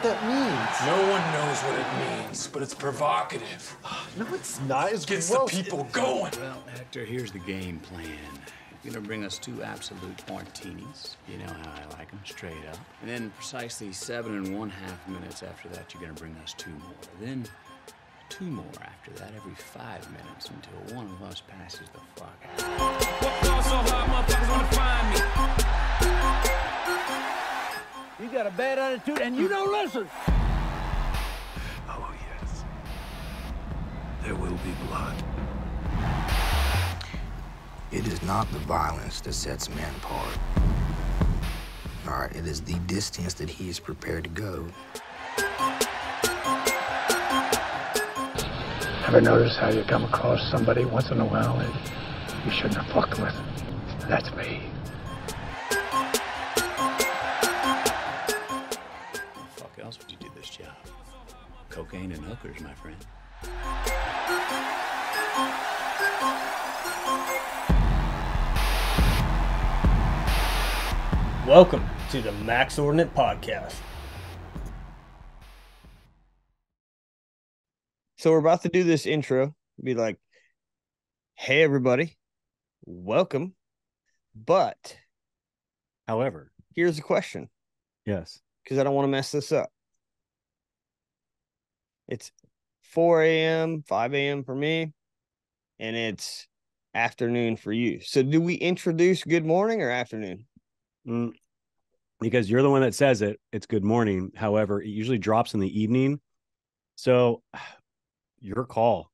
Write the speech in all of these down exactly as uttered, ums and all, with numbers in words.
that means. No one knows what it means, but it's provocative. No, it's not. It's It gets gross. the people going. Well, Hector, here's the game plan. You're gonna bring us two absolute martinis. You know how I like them, straight up. And then precisely seven and one half minutes after that, you're gonna bring us two more. Then two more after that every five minutes until one of us passes the fuck out. What so hard, motherfuckers wanna find me? You got a bad attitude and you don't listen. Oh, yes. There will be blood. It is not the violence that sets man apart. All right, it is the distance that he is prepared to go. Ever notice how you come across somebody once in a while that you shouldn't have fucked with? That's me. How the fuck else would you do this job? Cocaine and hookers, my friend. Welcome to the Max Ordinate podcast. So we're about to do this intro. Be like, hey, everybody, welcome. But, However, here's the question, yes, because I don't want to mess this up. It's four a.m., five a.m. for me, and it's afternoon for you. So do we introduce good morning or afternoon? mm, because you're the one that says it, it's good morning. However, it usually drops in the evening. So your call.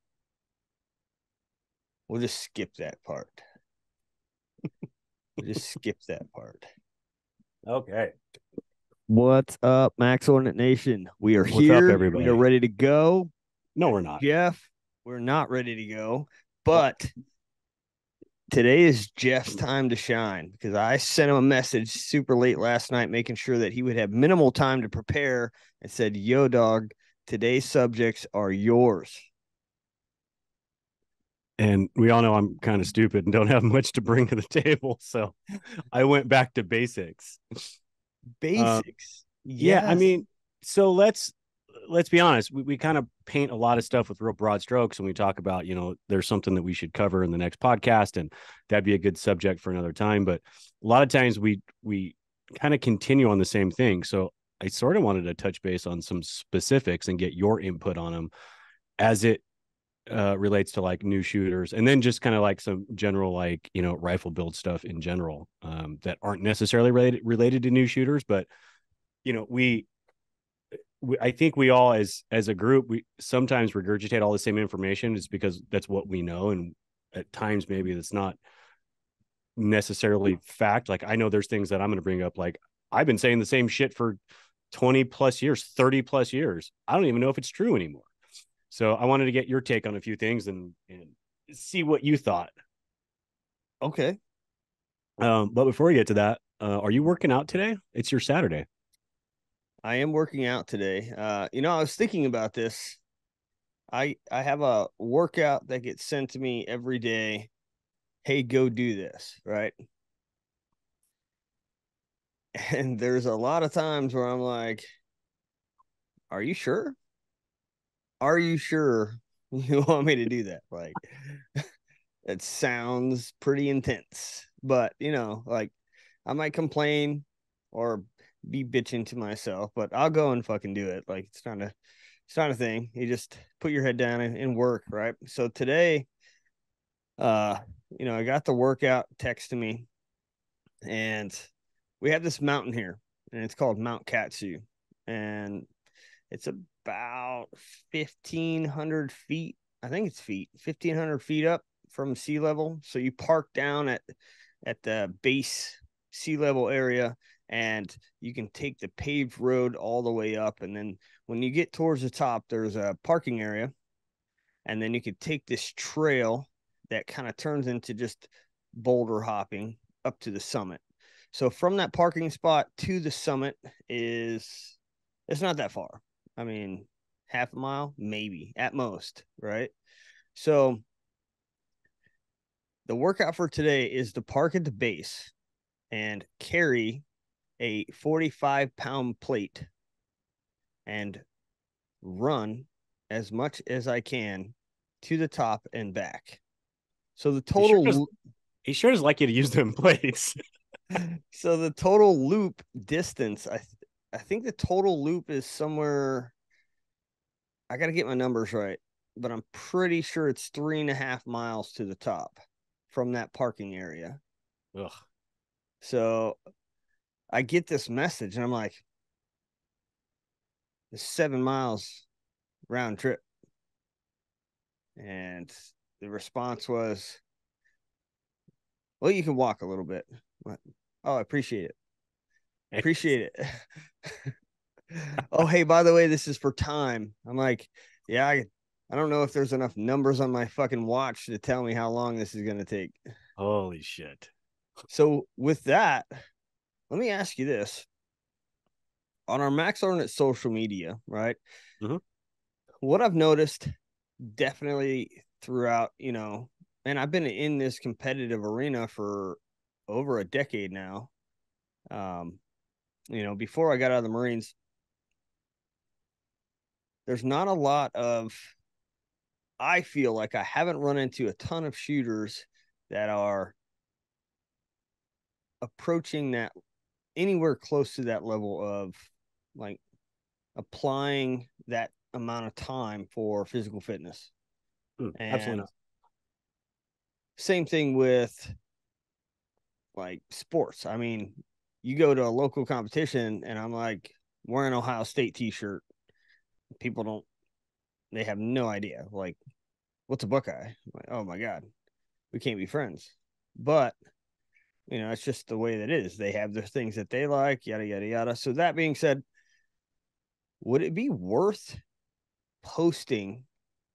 We'll just skip that part. We'll just skip that part. Okay. What's up, Max Ordinate Nation? We are What's here. up, everybody? We are ready to go. No, we're not. Jeph, we're not ready to go, but today is Jeff's time to shine because I sent him a message super late last night, making sure that he would have minimal time to prepare, and said, yo, dog, today's subjects are yours. And we all know I'm kind of stupid and don't have much to bring to the table. So I went back to basics. Basics. Uh, yeah, I mean, so let's let's be honest. We, we kind of paint a lot of stuff with real broad strokes, and we talk about, you know, there's something that we should cover in the next podcast, and that'd be a good subject for another time. But a lot of times we we kind of continue on the same thing. So I sort of wanted to touch base on some specifics and get your input on them as it uh, relates to like new shooters, and then just kind of like some general, like, you know, rifle build stuff in general um, that aren't necessarily related, related to new shooters. But, you know, we, we, I think we all as, as a group, we sometimes regurgitate all the same information just because that's what we know. And at times maybe that's not necessarily fact. Like, I know there's things that I'm going to bring up. Like, I've been saying the same shit for twenty plus years, thirty plus years. I don't even know if it's true anymore. So I wanted to get your take on a few things and, and see what you thought. Okay. Um, but before we get to that, uh, are you working out today? It's your Saturday. I am working out today. Uh, you know, I was thinking about this. I I have a workout that gets sent to me every day. Hey, go do this, right? And there's a lot of times where I'm like, are you sure? Are you sure you want me to do that? Like, it sounds pretty intense, but, you know, like, I might complain or be bitching to myself, but I'll go and fucking do it. Like, it's not a, it's not a thing. You just put your head down and, and work, right? So today, uh, you know, I got the workout text to me, and we have this mountain here, and it's called Mount Katsu, and it's about fifteen hundred feet. I think it's feet, fifteen hundred feet up from sea level. So you park down at, at the base sea level area, and you can take the paved road all the way up. And then when you get towards the top, there's a parking area, and then you could take this trail that kind of turns into just boulder hopping up to the summit. So from that parking spot to the summit is, it's not that far. I mean, half a mile, maybe at most, right? So the workout for today is to park at the base and carry a forty-five pound plate and run as much as I can to the top and back. So the He sure total does, he sure does like you to use them plates. so the total loop distance, I th- I think the total loop is somewhere. I got to get my numbers right, but I'm pretty sure it's three and a half miles to the top from that parking area. Ugh. So I get this message and I'm like, it's seven miles round trip. And the response was, well, you can walk a little bit. What? Oh, I appreciate it. Appreciate it. Oh, hey, by the way, this is for time. I'm like, yeah, I, I don't know if there's enough numbers on my fucking watch to tell me how long this is going to take. Holy shit. So with that, let me ask you this. On our Max Ordinate social media, right? Mm-hmm. What I've noticed definitely throughout, you know, and I've been in this competitive arena for over a decade now. Um, you know, before I got out of the Marines, there's not a lot of, I feel like I haven't run into a ton of shooters that are approaching that anywhere close to that level of like applying that amount of time for physical fitness. Mm, and absolutely not. Same thing with like sports. I mean, you go to a local competition and I'm like wearing Ohio State t-shirt. People don't, they have no idea. Like, what's a Buckeye? Like, oh my God, we can't be friends. But, you know, it's just the way that it is. They have their things that they like, yada, yada, yada. So that being said, would it be worth posting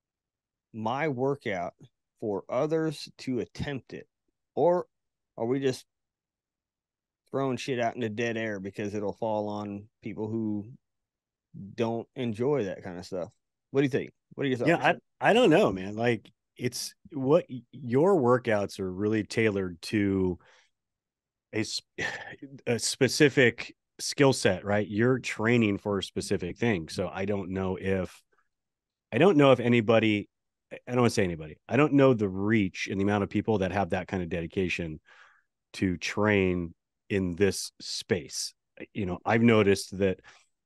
my workout for others to attempt it? Or are we just throwing shit out into dead air because it'll fall on people who don't enjoy that kind of stuff? What do you think? What are your thoughts? Yeah, I, I don't know, man. Like, it's what your workouts are really tailored to a, a specific skill set, right? You're training for a specific thing. So I don't know if, I don't know if anybody, I don't want to say anybody, I don't know the reach and the amount of people that have that kind of dedication to train in this space. You know, I've noticed that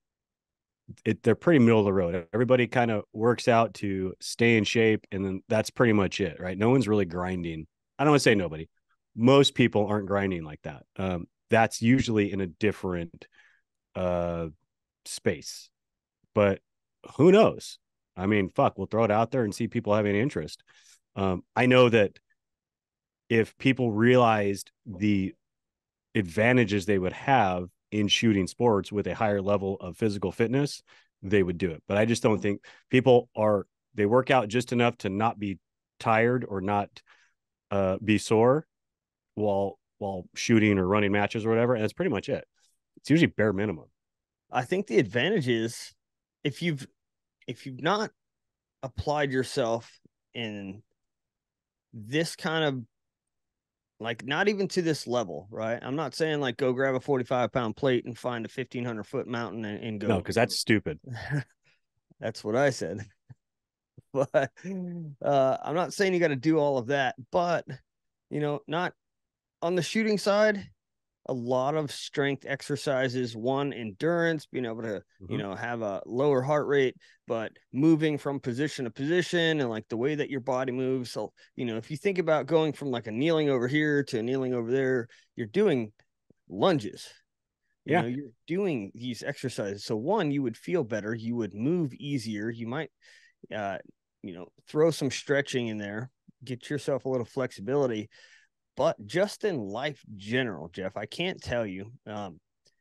it, they're pretty middle of the road. Everybody kind of works out to stay in shape, and then that's pretty much it, right? No one's really grinding. I don't want to say nobody. Most people aren't grinding like that. Um, that's usually in a different uh, space, but who knows? I mean, fuck, we'll throw it out there and see people having interest. Um, I know that if people realized the advantages they would have in shooting sports with a higher level of physical fitness, they would do it. But I just don't think people are, they work out just enough to not be tired or not uh, be sore while, while shooting or running matches or whatever. And that's pretty much it. It's usually bare minimum. I think the advantage is if you've, if you've not applied yourself in this kind of, like, not even to this level, right? I'm not saying like go grab a forty-five pound plate and find a fifteen hundred foot mountain and, and go. No, because that's stupid. That's what I said. But uh, I'm not saying you got to do all of that, but, you know, not on the shooting side, a lot of strength exercises, one, endurance, being able to, mm-hmm. you know, have a lower heart rate, but moving from position to position and like the way that your body moves. So, you know, if you think about going from like a kneeling over here to a kneeling over there, you're doing lunges. You yeah. know, you're doing these exercises. So one, you would feel better. You would move easier. You might, uh, you know, throw some stretching in there, get yourself a little flexibility. But just in life general, Jeph, I can't tell you, um,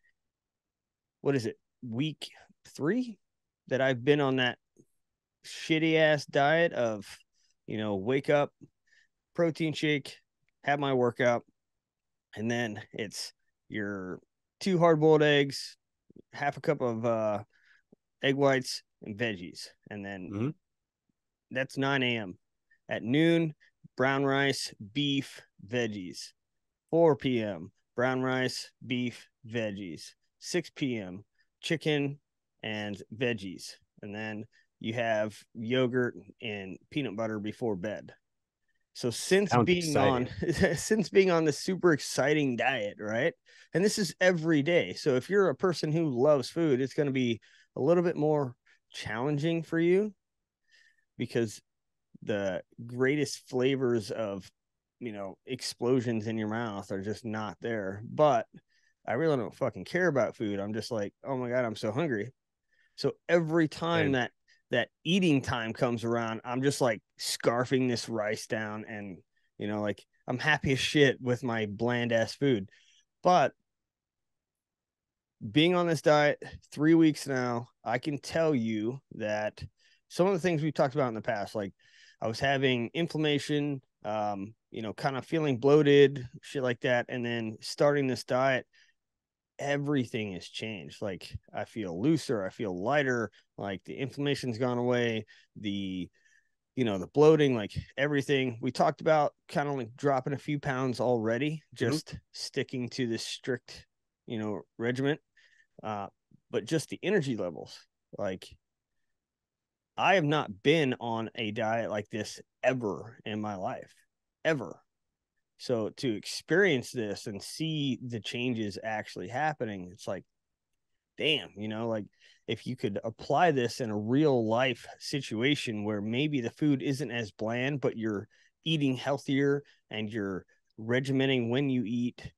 what is it, week three that I've been on that shitty ass diet of, you know, wake up, protein shake, have my workout, and then it's your two hard-boiled eggs, half a cup of uh, egg whites, and veggies. And then mm-hmm. that's nine a.m. At noon, brown rice, beef, veggies. four p.m. brown rice, beef, veggies. six p.m. chicken and veggies. And then you have yogurt and peanut butter before bed. So since Sounds being exciting. on since being on this super exciting diet, right? And this is every day. So if you're a person who loves food, it's going to be a little bit more challenging for you, because the greatest flavors of, you know, explosions in your mouth are just not there. But I really don't fucking care about food. I'm just like, oh my God, I'm so hungry. So every time Same. that that eating time comes around, I'm just like scarfing this rice down, and, you know, like I'm happy as shit with my bland ass food. But being on this diet three weeks now, I can tell you that some of the things we've talked about in the past, like I was having inflammation, um, you know, kind of feeling bloated, shit like that. And then starting this diet, everything has changed. Like I feel looser, I feel lighter, like the inflammation's gone away, the, you know, the bloating, like everything we talked about, kind of like dropping a few pounds already, just mm-hmm. sticking to this strict, you know, regimen. Uh, but just the energy levels, like I have not been on a diet like this ever in my life, ever. So to experience this and see the changes actually happening, it's like, damn, you know, like if you could apply this in a real life situation where maybe the food isn't as bland, but you're eating healthier and you're regimenting when you eat,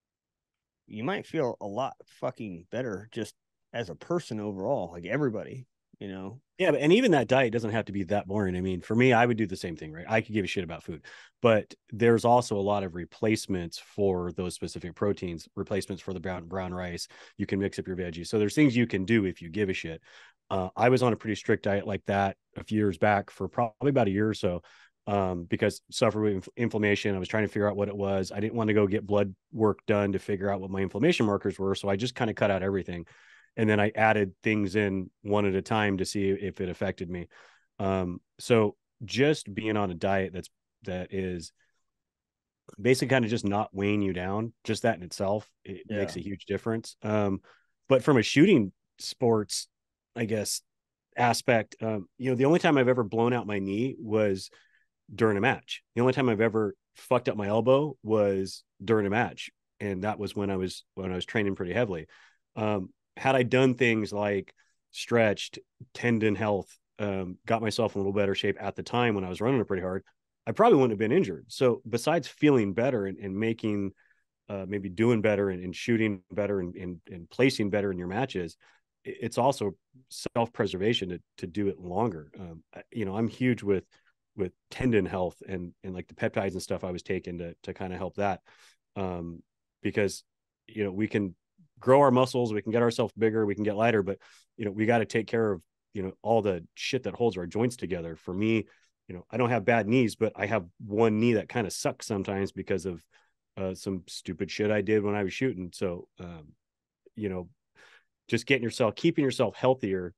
you might feel a lot fucking better just as a person overall, like everybody, you know? Yeah, and even that diet doesn't have to be that boring. I mean, for me, I would do the same thing, right? I could give a shit about food, but there's also a lot of replacements for those specific proteins, replacements for the brown brown rice. You can mix up your veggies. So there's things you can do if you give a shit. Uh, I was on a pretty strict diet like that a few years back for probably about a year or so, um, because suffered with inflammation. I was trying to figure out what it was. I didn't want to go get blood work done to figure out what my inflammation markers were. So I just kind of cut out everything. And then I added things in one at a time to see if it affected me. Um, so just being on a diet that's, that is basically kind of just not weighing you down, just that in itself, it yeah. makes a huge difference. Um, but from a shooting sports, I guess, aspect, um, you know, the only time I've ever blown out my knee was during a match. The only time I've ever fucked up my elbow was during a match. And that was when I was, when I was training pretty heavily. Um, had I done things like stretched, tendon health, um, got myself in a little better shape at the time when I was running it pretty hard, I probably wouldn't have been injured. So besides feeling better and, and making, uh, maybe doing better and, and shooting better and, and, and placing better in your matches, it's also self-preservation to, to do it longer. Um, you know, I'm huge with, with tendon health and, and like the peptides and stuff I was taking to, to kind of help that. Um, because, you know, we can grow our muscles, we can get ourselves bigger, we can get lighter, but, you know, we got to take care of, you know, all the shit that holds our joints together. For me, you know, I don't have bad knees, but I have one knee that kind of sucks sometimes because of uh, some stupid shit I did when I was shooting. So, um, you know, just getting yourself, keeping yourself healthier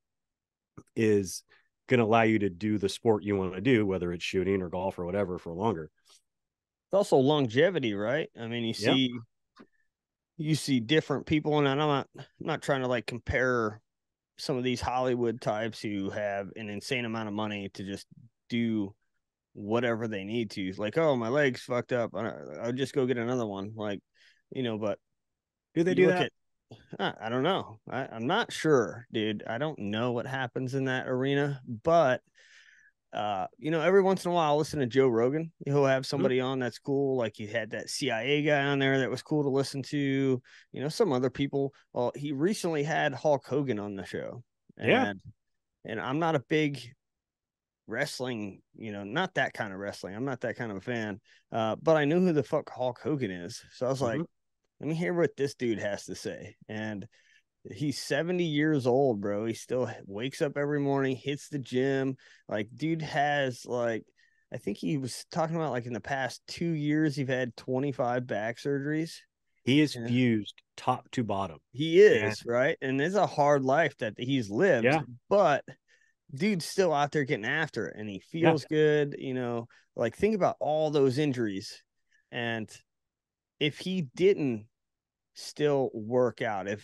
is going to allow you to do the sport you want to do, whether it's shooting or golf or whatever, for longer. It's also longevity, right? I mean, you see, yeah. you see different people, and I'm not, I'm not trying to like compare some of these Hollywood types who have an insane amount of money to just do whatever they need to. Like, oh, my leg's fucked up, I'll just go get another one. Like, you know, but do they do that? At, I don't know. I, I'm not sure, dude. I don't know what happens in that arena, but uh, you know, every once in a while, I'll listen to Joe Rogan. He'll have somebody mm-hmm. on that's cool. Like he had that C I A guy on there that was cool to listen to. You know, some other people. Well, he recently had Hulk Hogan on the show. And, yeah. And I'm not a big wrestling, you know, not that kind of wrestling. I'm not that kind of a fan. Uh, but I knew who the fuck Hulk Hogan is. So I was mm-hmm. like, let me hear what this dude has to say. And he's seventy years old, bro. He still wakes up every morning, hits the gym. Like, dude has like, I think he was talking about like in the past two years, he's had twenty-five back surgeries. He is yeah. fused top to bottom. He is, yeah. right? And it's a hard life that he's lived, yeah. but dude's still out there getting after it, and he feels yeah. good. You know, like think about all those injuries. And if he didn't still work out, if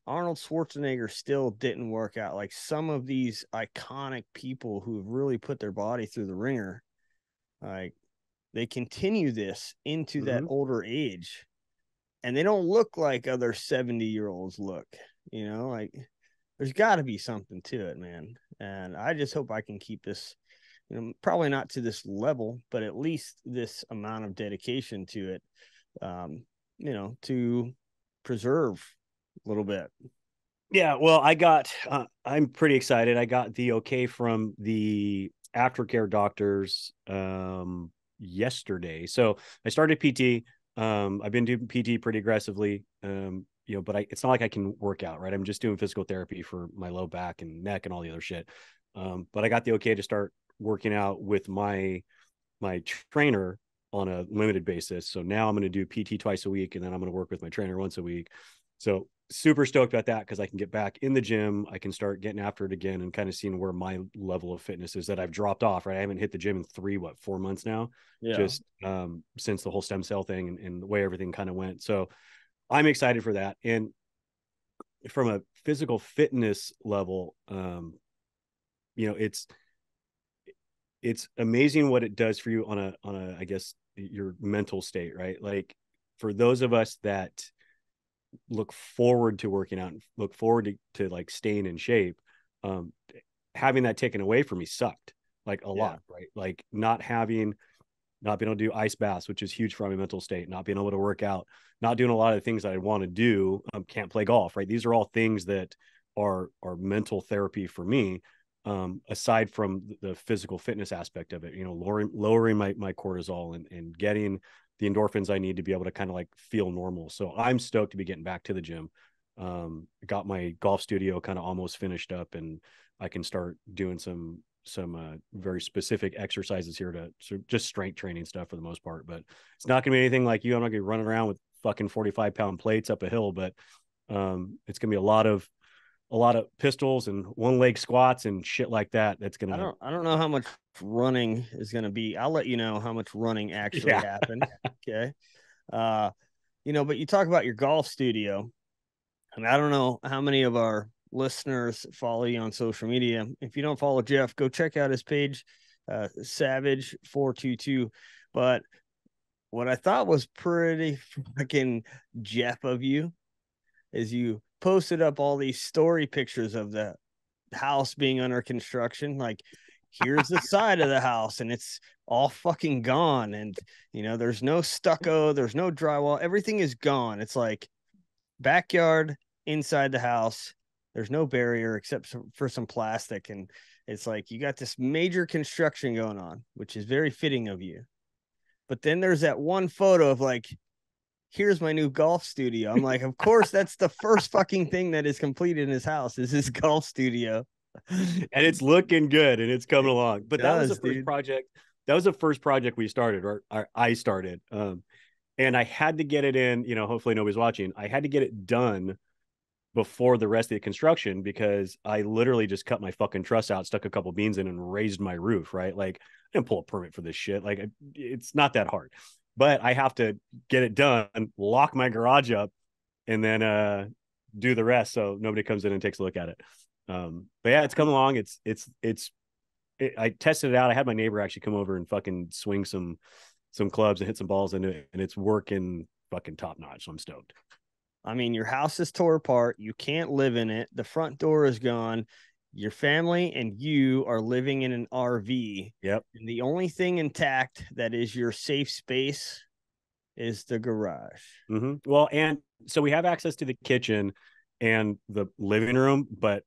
Arnold Schwarzenegger still didn't work out. Like some of these iconic people who have really put their body through the ringer, like they continue this into mm-hmm. that older age, and they don't look like other seventy year olds look, you know, like there's got to be something to it, man. And I just hope I can keep this, you know, probably not to this level, but at least this amount of dedication to it, um, you know, to preserve a little bit. Yeah, well, I got, uh, I'm pretty excited. I got the okay from the aftercare doctors um, yesterday. So I started P T. Um, I've been doing P T pretty aggressively, um, you know, but I, it's not like I can work out, right? I'm just doing physical therapy for my low back and neck and all the other shit. Um, but I got the okay to start working out with my, my trainer on a limited basis. So now I'm going to do P T twice a week, and then I'm going to work with my trainer once a week. So super stoked about that, because I can get back in the gym. I can start getting after it again and kind of seeing where my level of fitness is that I've dropped off, right? I haven't hit the gym in three, what, four months now, yeah. just um, since the whole stem cell thing and, and the way everything kind of went. So I'm excited for that. And from a physical fitness level, um, you know, it's, it's amazing what it does for you on a, on a, I guess, your mental state, right? Like for those of us that look forward to working out and look forward to, to like staying in shape, um, having that taken away from me sucked like a yeah. lot, right? Like not having, not being able to do ice baths, which is huge for my mental state, not being able to work out, not doing a lot of the things that I want to do. Um, can't play golf, right? These are all things that are, are mental therapy for me. Um, aside from the physical fitness aspect of it, you know, lowering, lowering my, my cortisol and, and getting the endorphins I need to be able to kind of like feel normal. So I'm stoked to be getting back to the gym. Um, got my golf studio kind of almost finished up, and I can start doing some, some uh, very specific exercises here to so just strength training stuff for the most part, but it's not gonna be anything like you. I'm not gonna be running around with fucking forty-five pound plates up a hill, but um, it's gonna be a lot of, a lot of pistols and one leg squats and shit like that. That's gonna. I don't. I don't know how much running is gonna be. I'll let you know how much running actually yeah. happened. Okay. Uh, you know, but you talk about your golf studio, and I don't know how many of our listeners follow you on social media. If you don't follow Jeph, go check out his page, uh, Savage four two two. But what I thought was pretty fucking Jeph of you is you posted up all these story pictures of the house being under construction. Like, here's the side of the house, and it's all fucking gone. And, you know, there's no stucco, there's no drywall. Everything is gone. It's like backyard inside the house. There's no barrier except for some plastic. And it's like, you got this major construction going on, which is very fitting of you. But then there's that one photo of like, here's my new golf studio. I'm like, of course, that's the first fucking thing that is completed in his house is his golf studio. And it's looking good and it's coming along. But it that does, was the first dude. project. That was the first project we started, or, or I started. Um, and I had to get it in, you know, hopefully nobody's watching. I had to get it done before the rest of the construction, because I literally just cut my fucking truss out, stuck a couple beams in, and raised my roof, right? Like, I didn't pull a permit for this shit. Like, it's not that hard. But I have to get it done, lock my garage up, and then uh, do the rest so nobody comes in and takes a look at it. Um, but yeah, it's come along. It's it's it's. It, I tested it out. I had my neighbor actually come over and fucking swing some some clubs and hit some balls into it, and it's working fucking top notch. So I'm stoked. I mean, your house is tore apart. You can't live in it. The front door is gone. Your family and you are living in an R V. Yep. And the only thing intact that is your safe space is the garage. Mm-hmm. Well, and so we have access to the kitchen and the living room, but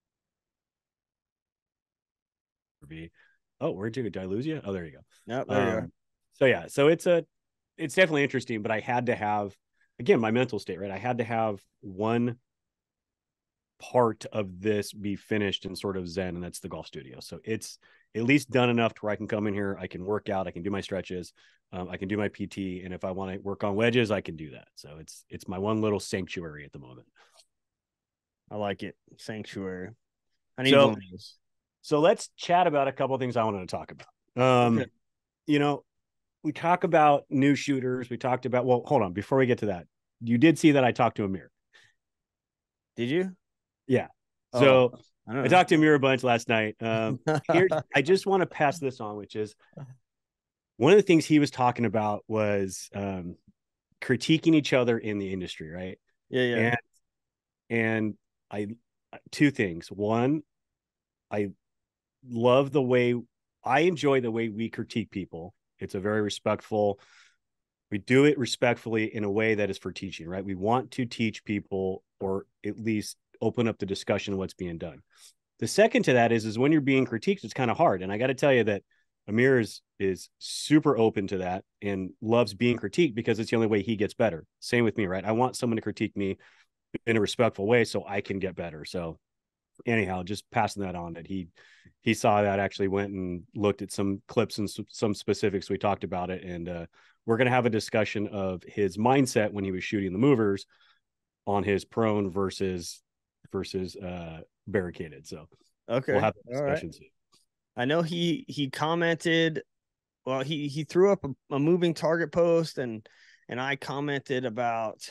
oh, where'd you go? Did I lose you? Oh, there you go. Yep, there um, you are. So yeah, so it's a, it's definitely interesting, but I had to have, again, my mental state, right? I had to have one part of this be finished and sort of zen, and that's the golf studio. So it's at least done enough to where I can come in here, I can work out, I can do my stretches, um, I can do my P T, and if I want to work on wedges, I can do that. So it's it's my one little sanctuary at the moment. I like it, sanctuary. I need so, one of those. So let's chat about a couple of things I wanted to talk about. Um, okay. You know, we talk about new shooters. We talked about, well, hold on, before we get to that, you did see that I talked to Amir. Did you? Yeah. Oh, So I don't I know. talked to Amir a bunch last night. Um, here, I just want to pass this on, which is one of the things he was talking about was um, critiquing each other in the industry, right? Yeah, yeah. And and I two things. One, I love the way I enjoy the way we critique people. It's a very respectful. We do it respectfully in a way that is for teaching, right? We want to teach people, or at least open up the discussion of what's being done. The second to that is, is when you're being critiqued, it's kind of hard. And I got to tell you that Amir is, is super open to that and loves being critiqued because it's the only way he gets better. Same with me, right? I want someone to critique me in a respectful way so I can get better. So anyhow, just passing that on, that he, he saw that, actually went and looked at some clips and some specifics. We talked about it, and uh, we're going to have a discussion of his mindset when he was shooting the movers on his prone versus, versus uh, barricaded. So Okay. we'll have a All right. discussion soon. I know he he commented. Well, he he threw up a, a moving target post, and and I commented about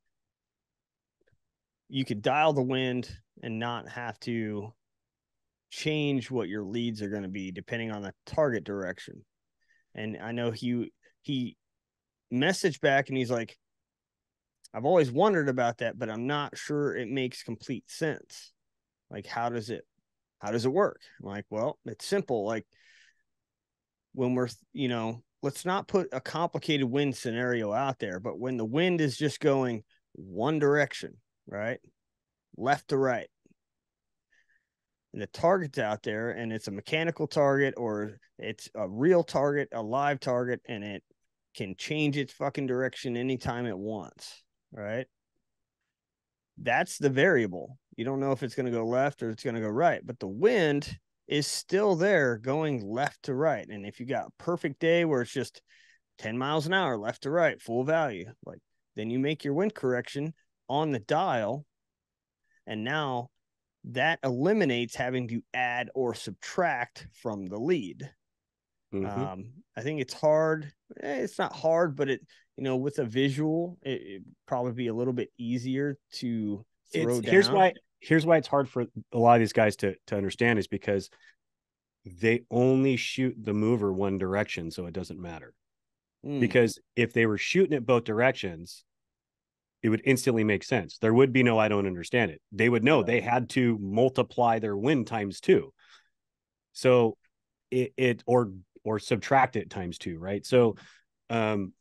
you could dial the wind and not have to change what your leads are going to be depending on the target direction. And I know he he messaged back and he's like, I've always wondered about that, but I'm not sure it makes complete sense. Like, how does it how does it work? I'm like, well, it's simple. Like, when we're, you know, let's not put a complicated wind scenario out there, but when the wind is just going one direction, right? Left to right, and the target's out there, and it's a mechanical target or it's a real target, a live target, and it can change its fucking direction anytime it wants, right? That's the variable. You don't know if it's going to go left or it's going to go right, but the wind is still there going left to right. And if you got a perfect day where it's just ten miles an hour left to right, full value, like, then you make your wind correction on the dial. And now that eliminates having to add or subtract from the lead. Mm-hmm. Um, I think it's hard. Eh, it's not hard, but it, you know, with a visual, it, it'd probably be a little bit easier to throw it's, down. Here's why, here's why it's hard for a lot of these guys to, to understand, is because they only shoot the mover one direction. So it doesn't matter. Mm. Because if they were shooting it both directions, it would instantly make sense. There would be no, I don't understand it. They would know yeah. they had to multiply their wind times two. So it, it, or, or subtract it times two. Right. So, um,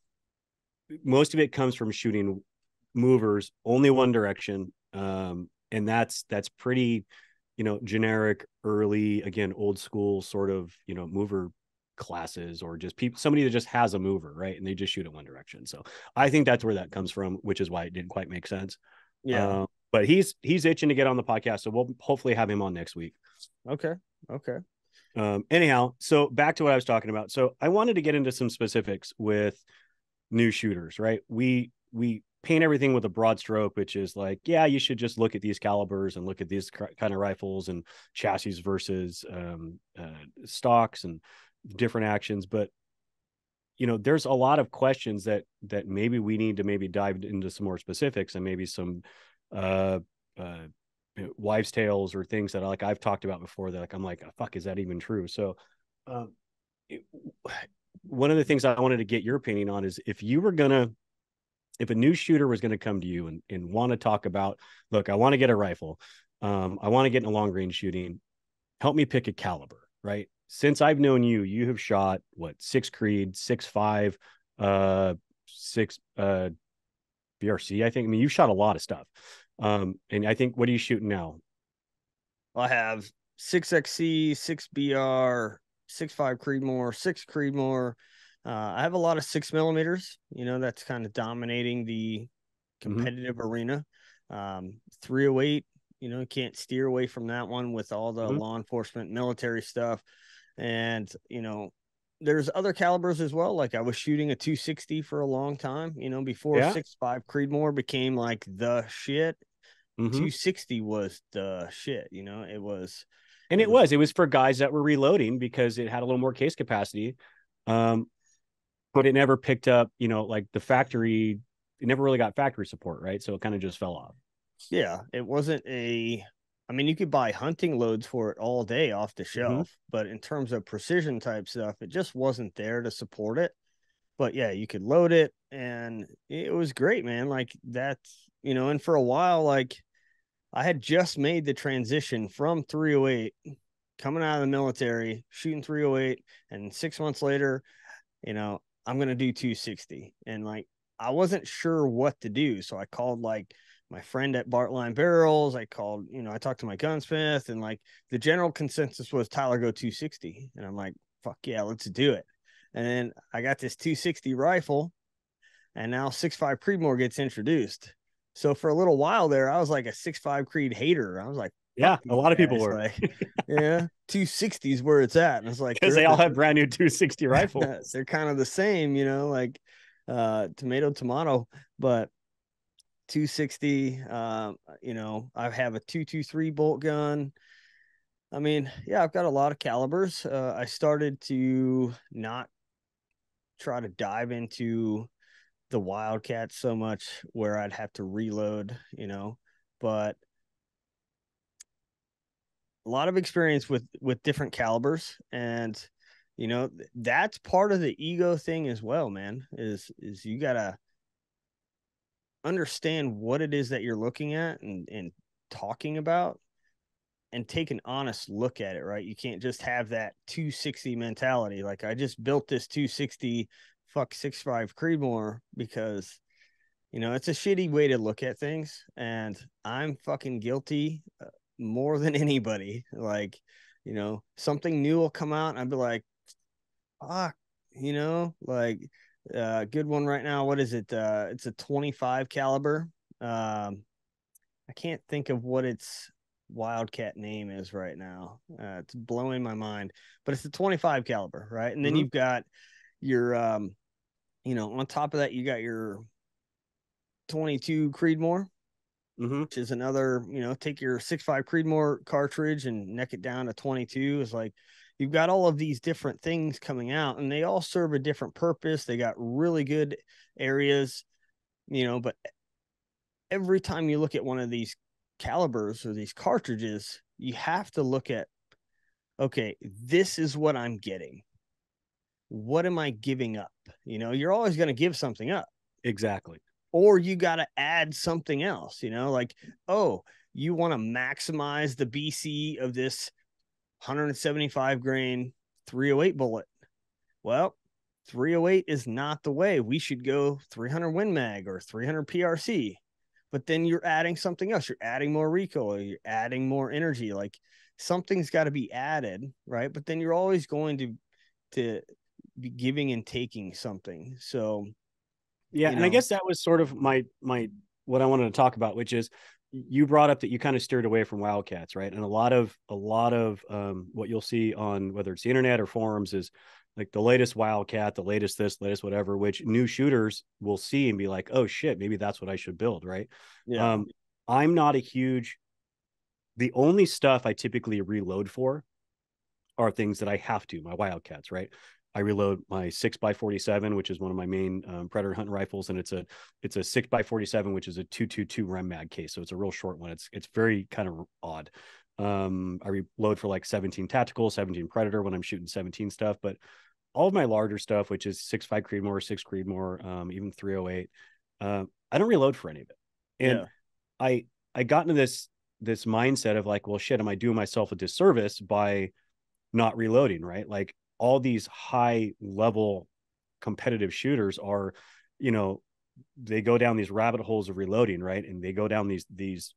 most of it comes from shooting movers only one direction. Um, and that's, that's pretty, you know, generic, early, again, old school sort of, you know, mover classes, or just people, somebody that just has a mover, right? And they just shoot it one direction. So I think that's where that comes from, which is why it didn't quite make sense. Yeah. Uh, but he's, he's itching to get on the podcast. So we'll hopefully have him on next week. Okay. Okay. Um, anyhow, so back to what I was talking about. So I wanted to get into some specifics with new shooters, right? We, we paint everything with a broad stroke, which is like, yeah, you should just look at these calibers and look at these kind of rifles and chassis versus um, uh, stocks and different actions. But, you know, there's a lot of questions that, that maybe we need to maybe dive into some more specifics, and maybe some uh, uh, wives' tales or things that like I've talked about before that like, I'm like, oh, fuck, is that even true? So um, it, one of the things I wanted to get your opinion on is, if you were going to, if a new shooter was going to come to you and, and want to talk about, look, I want to get a rifle. Um, I want to get into long range shooting. Help me pick a caliber, right? Since I've known you, you have shot what, six Creed, six, five, uh, six, uh, B R C, I think. I mean, you've shot a lot of stuff. Um, and I think, what are you shooting now? I have six X C, six B R, six, five Creedmoor, six Creedmoor. Uh, I have a lot of six millimeters, you know, that's kind of dominating the competitive mm-hmm. arena. Um, three oh eight, you know, can't steer away from that one with all the mm-hmm. law enforcement, military stuff. And, you know, there's other calibers as well. Like I was shooting a two sixty for a long time, you know, before yeah. six five Creedmoor became like the shit. Mm-hmm. two sixty was the shit, you know, it was. And it, it was, was, it was for guys that were reloading because it had a little more case capacity. Um, but it never picked up, you know, like the factory, it never really got factory support, right? So it kind of just fell off. Yeah, it wasn't a, I mean, you could buy hunting loads for it all day off the shelf, mm-hmm. but in terms of precision type stuff, it just wasn't there to support it. But yeah, you could load it and it was great, man. Like that's, you know, and for a while, like I had just made the transition from three oh eight, coming out of the military, shooting three oh eight, and six months later, you know, I'm going to do two sixty. And like, I wasn't sure what to do. So I called like my friend at Bartline Barrels. I called, you know, I talked to my gunsmith, and like the general consensus was Tyler, go two sixty. And I'm like, fuck yeah, let's do it. And then I got this two sixty rifle, and now six five Creedmoor gets introduced. So for a little while there, I was like a six five Creed hater. I was like, yeah, a lot of people were like, yeah, two sixty is where it's at. And it's like, because they all have brand new two sixty rifles. They're kind of the same, you know, like uh, tomato, tomato, but two sixty, um, you know, I have a two twenty-three bolt gun. I mean, yeah, I've got a lot of calibers. Uh, I started to not try to dive into the Wildcat so much where I'd have to reload, you know, but a lot of experience with, with different calibers. And, you know, that's part of the ego thing as well, man, is, is you gotta understand what it is that you're looking at and, and talking about, and take an honest look at it, right? You can't just have that two sixty mentality. Like, I just built this two sixty fuck six five Creedmoor because, you know, it's a shitty way to look at things. And I'm fucking guilty uh, more than anybody. Like, you know, something new will come out and I'd be like, fuck, you know, like a uh, good one right now. What is it? Uh, it's a twenty-five caliber. Um, I can't think of what its Wildcat name is right now. Uh, it's blowing my mind, but it's a twenty-five caliber, right? And then mm-hmm. you've got your, um, you know, on top of that, you got your twenty-two Creedmoor, mm-hmm. which is another, you know, take your six five Creedmoor cartridge and neck it down to twenty-two. It's like, you've got all of these different things coming out and they all serve a different purpose. They got really good areas, you know, but every time you look at one of these calibers or these cartridges, you have to look at, okay, this is what I'm getting. What am I giving up? You know, you're always going to give something up. Exactly. Or you got to add something else, you know, like, oh, you want to maximize the B C of this one seventy-five grain three oh eight bullet. Well, three oh eight is not the way. We should go three hundred Win Mag or three hundred P R C. But then you're adding something else. You're adding more recoil. You're adding more energy. Like, something's got to be added, right? But then you're always going to to be giving and taking something. So, yeah, and know. I guess that was sort of my my what I wanted to talk about, which is you brought up that you kind of steered away from Wildcats, right? And a lot of a lot of um, what you'll see on whether it's the internet or forums is like the latest Wildcat, the latest this, latest whatever, which new shooters will see and be like, oh shit, maybe that's what I should build, right? Yeah. Um, I'm not a huge, the only stuff I typically reload for are things that I have to, my Wildcats, right? I reload my six by forty-seven, which is one of my main um, predator hunting rifles. And it's a, it's a six by forty-seven, which is a two twenty-two Rem Mag case. So it's a real short one. It's, it's very kind of odd. Um, I reload for like seventeen tactical, seventeen predator when I'm shooting seventeen stuff, but all of my larger stuff, which is six five Creedmoor, six Creedmoor, um, even three oh eight, uh, I don't reload for any of it. And yeah. I, I got into this, this mindset of like, well, shit, am I doing myself a disservice by not reloading, right? Like all these high level competitive shooters are, you know, they go down these rabbit holes of reloading, right? And they go down these, these,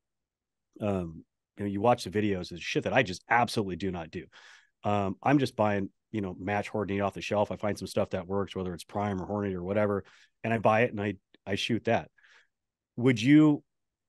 um, you know, you watch the videos, it's shit that I just absolutely do not do. Um, I'm just buying, you know, match Ordinate off the shelf. I find some stuff that works, whether it's Prime or Hornet or whatever, and I buy it and I, I shoot that. Would you,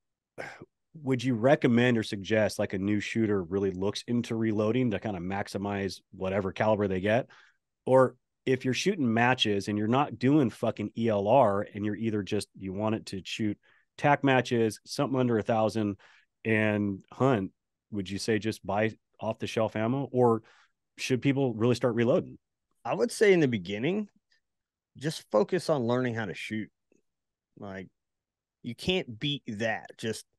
would you recommend or suggest like a new shooter really looks into reloading to kind of maximize whatever caliber they get? Or if you're shooting matches and you're not doing fucking E L R and you're either just, you want it to shoot tack matches, something under a thousand and hunt, would you say just buy off the shelf ammo, or should people really start reloading? I would say in the beginning, just focus on learning how to shoot. Like, you can't beat that. Just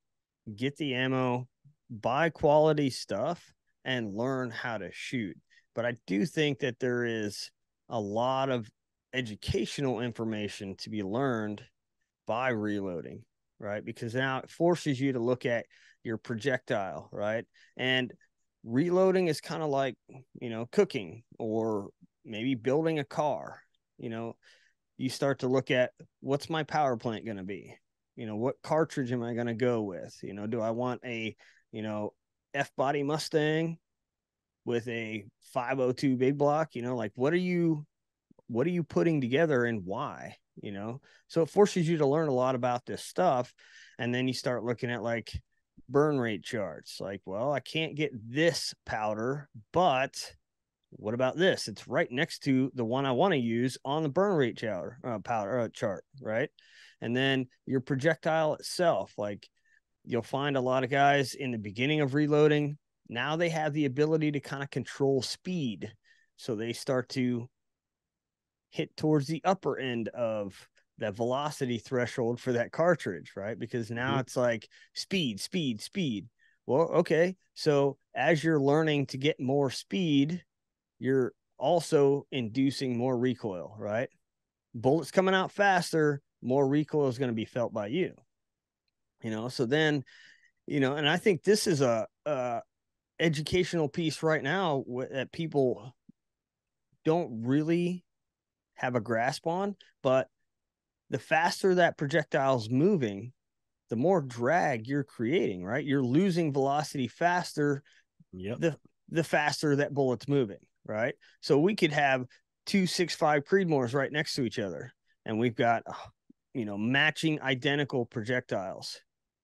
get the ammo, buy quality stuff, and learn how to shoot. But I do think that there is a lot of educational information to be learned by reloading, right? Because now it forces you to look at your projectile, right? And reloading is kind of like, you know, cooking or maybe building a car. You know, you start to look at, what's my power plant going to be? You know, what cartridge am I going to go with? You know, do I want a, you know, F body Mustang with a five oh two big block? You know, like, what are you, what are you putting together and why? You know, so it forces you to learn a lot about this stuff. And then you start looking at like burn rate charts. Like, well, I can't get this powder, but what about this? It's right next to the one I want to use on the burn rate powder, uh, powder uh, chart, right? And then your projectile itself, like, you'll find a lot of guys in the beginning of reloading, now they have the ability to kind of control speed. So they start to hit towards the upper end of that velocity threshold for that cartridge, right? Because now mm-hmm. it's like speed, speed, speed. Well, okay. So as you're learning to get more speed, you're also inducing more recoil, right? Bullets coming out faster, more recoil is going to be felt by you. You know, so then, you know, and I think this is a, a educational piece right now that people don't really have a grasp on, but the faster that projectile's moving, the more drag you're creating, right? You're losing velocity faster. Yep. The, the faster that bullet's moving, right? So we could have two six five Creedmoors right next to each other, and we've got, you know, matching identical projectiles.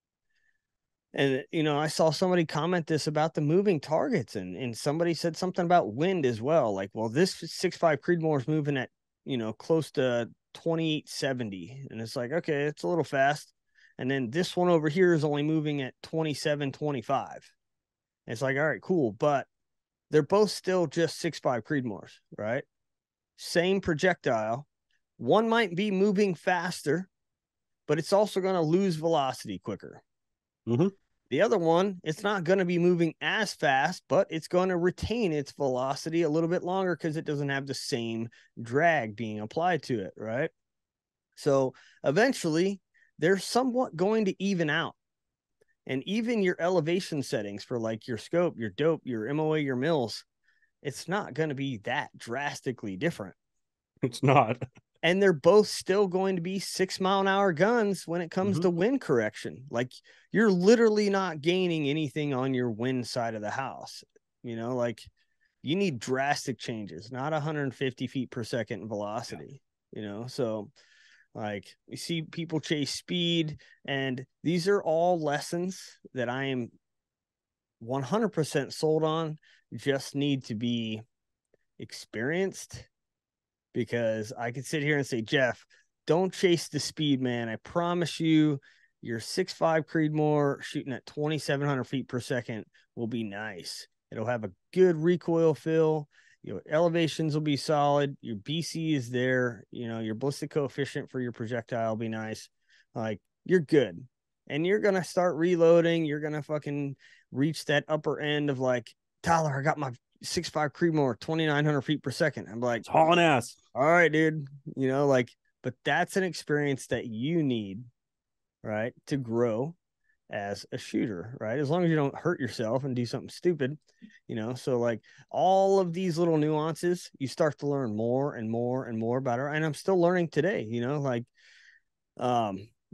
And, you know, I saw somebody comment this about the moving targets, and, and somebody said something about wind as well. Like, well, this six five Creedmoor is moving at, you know, close to twenty-eight seventy. And it's like, okay, it's a little fast. And then this one over here is only moving at twenty-seven twenty-five. It's like, all right, cool. But they're both still just six five Creedmoors, right? Same projectile. One might be moving faster, but it's also going to lose velocity quicker. Mm-hmm. The other one, it's not going to be moving as fast, but it's going to retain its velocity a little bit longer because it doesn't have the same drag being applied to it, right? So eventually, they're somewhat going to even out. And even your elevation settings for like your scope, your dope, your M O A, your mils, it's not going to be that drastically different. It's not. And they're both still going to be six mile an hour guns when it comes mm-hmm. to wind correction. Like, you're literally not gaining anything on your wind side of the house. You know, like, you need drastic changes, not one hundred fifty feet per second velocity, yeah. you know? So like, we see people chase speed, and these are all lessons that I am one hundred percent sold on, just need to be experienced. Because I could sit here and say, Jeph, don't chase the speed, man. I promise you, your six five Creedmoor shooting at twenty-seven hundred feet per second will be nice. It'll have a good recoil feel. Your elevations will be solid. Your B C is there. You know, your ballistic coefficient for your projectile will be nice. Like, you're good. And you're going to start reloading. You're going to fucking reach that upper end of like, Tyler, I got my six five Creedmoor, twenty-nine hundred feet per second. I'm like, it's hauling ass. All right, dude. You know, like, but that's an experience that you need, right, to grow as a shooter, right? As long as you don't hurt yourself and do something stupid, you know. So like, all of these little nuances, you start to learn more and more and more about it. And I'm still learning today, you know, like, um,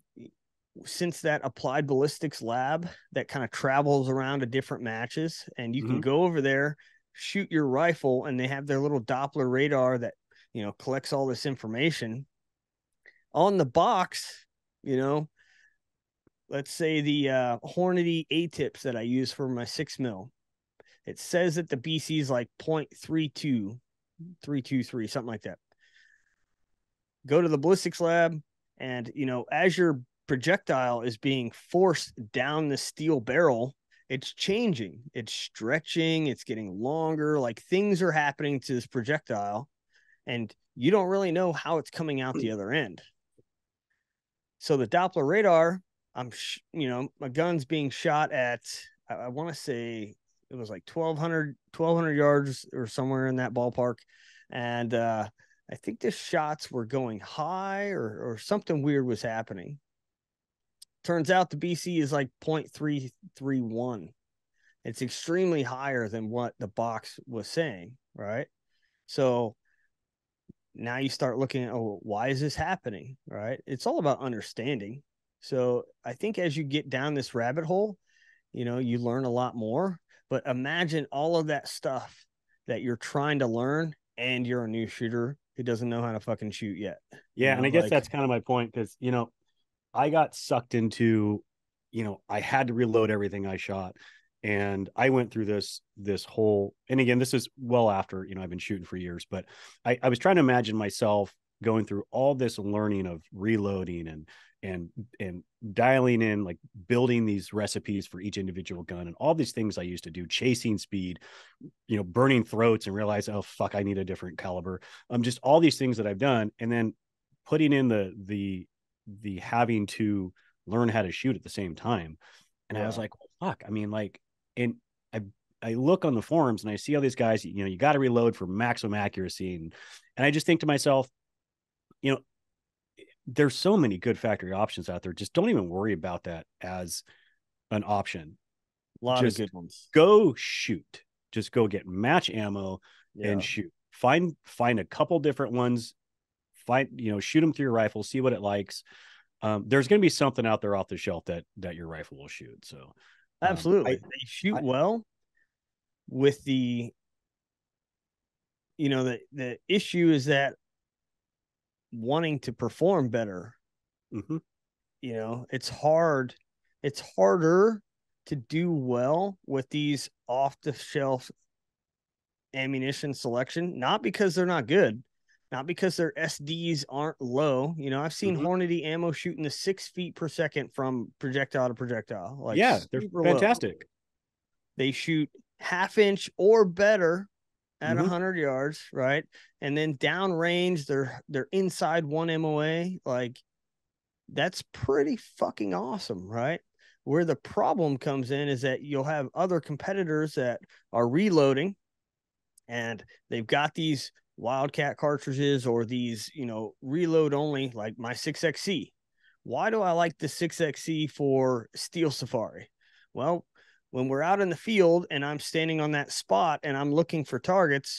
since that applied ballistics lab that kind of travels around to different matches, and you mm-hmm. can go over there, shoot your rifle, and they have their little Doppler radar that, you know, collects all this information on the box. You know, let's say the uh, Hornady A-tips that I use for my six mil, it says that the B C is like point three two, three two three, something like that. Go to the ballistics lab, and, you know, as your projectile is being forced down the steel barrel, it's changing, it's stretching, it's getting longer. Like, things are happening to this projectile, and you don't really know how it's coming out the other end. So the Doppler radar, I'm, sh- you know, my gun's being shot at, I, I want to say it was like twelve hundred, twelve hundred yards or somewhere in that ballpark. And uh, I think the shots were going high or, or something weird was happening. Turns out the B C is like point three three one. It's extremely higher than what the box was saying, right? So now you start looking at, oh, why is this happening, right? It's all about understanding. So I think as you get down this rabbit hole, you know, you learn a lot more. But imagine all of that stuff that you're trying to learn, and you're a new shooter who doesn't know how to fucking shoot yet. Yeah, you and know, I guess like, that's kind of my point, because, you know, I got sucked into, you know, I had to reload everything I shot. And I went through this, this whole, and again, this is well after, you know, I've been shooting for years, but I, I was trying to imagine myself going through all this learning of reloading and, and, and dialing in, like building these recipes for each individual gun and all these things I used to do, chasing speed, you know, burning throats and realize, oh, fuck, I need a different caliber. Um, just all these things that I've done. And then putting in the, the, the having to learn how to shoot at the same time. And yeah. I was like, well, fuck, I mean, like, and I, I look on the forums and I see all these guys, you know, you got to reload for maximum accuracy. And, and I just think to myself, you know, there's so many good factory options out there. Just don't even worry about that as an option. A lot just of good ones. Go shoot. Just go get match ammo yeah. and shoot. Find, find a couple different ones. Find, you know, shoot them through your rifle, see what it likes. Um, there's going to be something out there off the shelf that, that your rifle will shoot. So, absolutely. Um, I, they shoot I, well with the, you know, the, the issue is that wanting to perform better, mm-hmm. you know, it's hard. It's harder to do well with these off the shelf ammunition selection, not because they're not good, not because their S Ds aren't low. You know, I've seen mm-hmm. Hornady ammo shooting the six feet per second from projectile to projectile. Like, yeah, they're fantastic. Low. They shoot half inch or better at a mm-hmm. hundred yards, right? And then downrange, they're they're inside one M O A. Like, that's pretty fucking awesome, right? Where the problem comes in is that you'll have other competitors that are reloading, and they've got these Wildcat cartridges or these, you know, reload only, like my six X C. Why do I like the six X C for Steel Safari? Well, when we're out in the field and I'm standing on that spot and I'm looking for targets,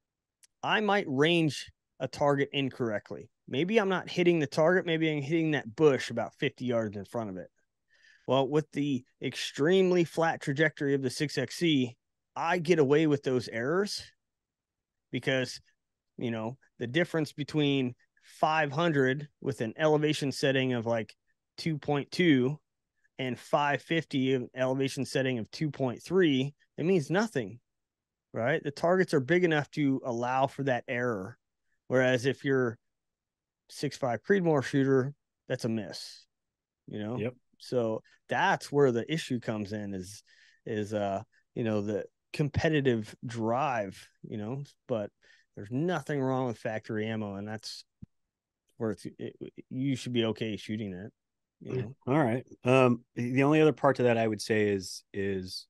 I might range a target incorrectly. Maybe I'm not hitting the target. Maybe I'm hitting that bush about fifty yards in front of it. Well, with the extremely flat trajectory of the six X C, I get away with those errors because, you know, the difference between five hundred with an elevation setting of like two point two and five fifty of elevation setting of two point three, it means nothing, right? The targets are big enough to allow for that error. Whereas if you're six five Creedmoor shooter, that's a miss, you know? Yep. So that's where the issue comes in is, is, uh, you know, the competitive drive, you know, but there's nothing wrong with factory ammo, and that's where it's, it, you should be okay shooting it. You know? All right. Um, the only other part to that I would say is, is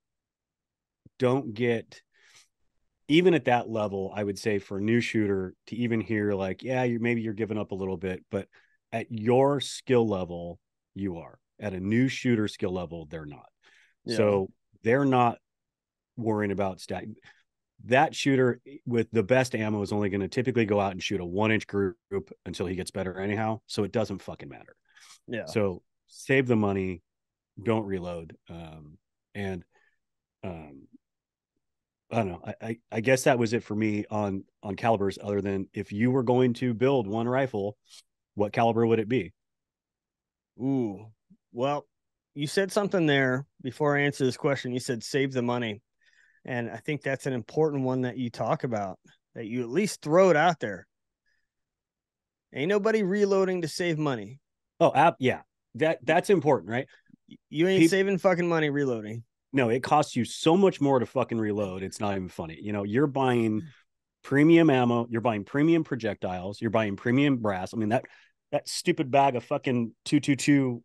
don't get, even at that level, I would say for a new shooter to even hear like, yeah, you maybe you're giving up a little bit, but at your skill level, you are. At a new shooter skill level, they're not. Yeah. So they're not worrying about stat. That shooter with the best ammo is only going to typically go out and shoot a one inch group until he gets better anyhow. So it doesn't fucking matter. Yeah. So save the money, don't reload. Um, and, um, I don't know. I, I, I guess that was it for me on, on calibers, other than if you were going to build one rifle, what caliber would it be? Ooh, well, you said something there before I answer this question. You said save the money. And I think that's an important one that you talk about, that you at least throw it out there. Ain't nobody reloading to save money. Oh, app, yeah. That that's important, right? You ain't People, saving fucking money reloading. No, it costs you so much more to fucking reload. It's not even funny. You know, you're buying premium ammo, you're buying premium projectiles, you're buying premium brass. I mean, that that stupid bag of fucking two twenty-two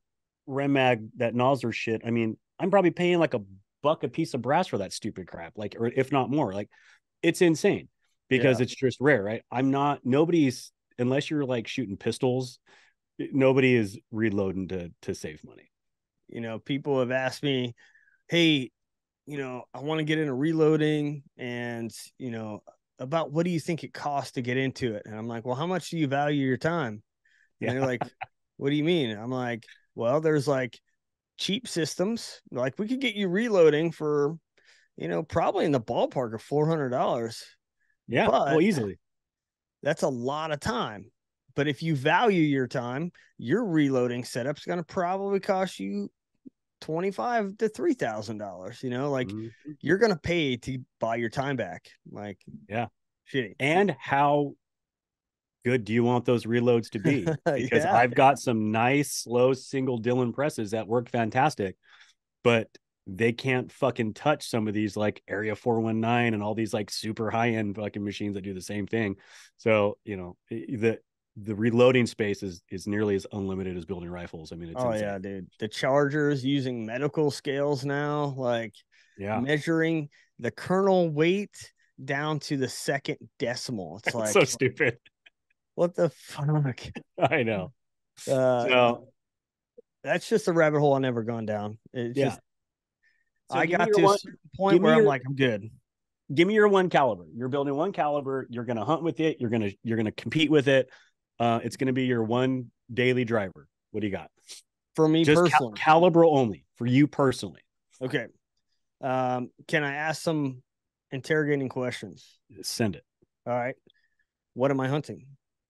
Remag, that Nosler shit. I mean, I'm probably paying like a buck a piece of brass for that stupid crap, like, or if not more. Like, it's insane because Yeah. it's just rare, right? I'm not, nobody's, unless you're like shooting pistols, nobody is reloading to to save money. You know, people have asked me, hey, you know, I want to get into reloading, and, you know, about what do you think it costs to get into it? And I'm like, well, how much do you value your time? And Yeah. they're like, what do you mean? I'm like, well, there's like cheap systems. Like, we could get you reloading for, you know, probably in the ballpark of four hundred dollars. Yeah. But Oh, easily. that's a lot of time. But if you value your time, your reloading setup's going to probably cost you twenty-five to three thousand dollars. You know, like, mm-hmm. you're going to pay to buy your time back. Like, yeah, shitty. And how good do you want those reloads to be? Because yeah. I've got some nice slow single Dillon presses that work fantastic, but they can't fucking touch some of these like Area four one nine and all these like super high end fucking machines that do the same thing. So, you know, the the reloading space is is nearly as unlimited as building rifles. I mean, it's oh insane. yeah, dude. The Chargers using medical scales now, like, yeah, measuring the kernel weight down to the second decimal. It's like, so stupid. What the fuck? I know. Uh, so that's just a rabbit hole I've never gone down. It's yeah. just, So I got to one, a certain point where your, I'm like, I'm good. Give me your one caliber. You're building one caliber. You're going to hunt with it. You're going to, you're going to compete with it. Uh, it's going to be your one daily driver. What do you got? For me Just personally. Cal- caliber only for you personally. Okay. Um, can I ask some interrogating questions? Send it. All right. What am I hunting?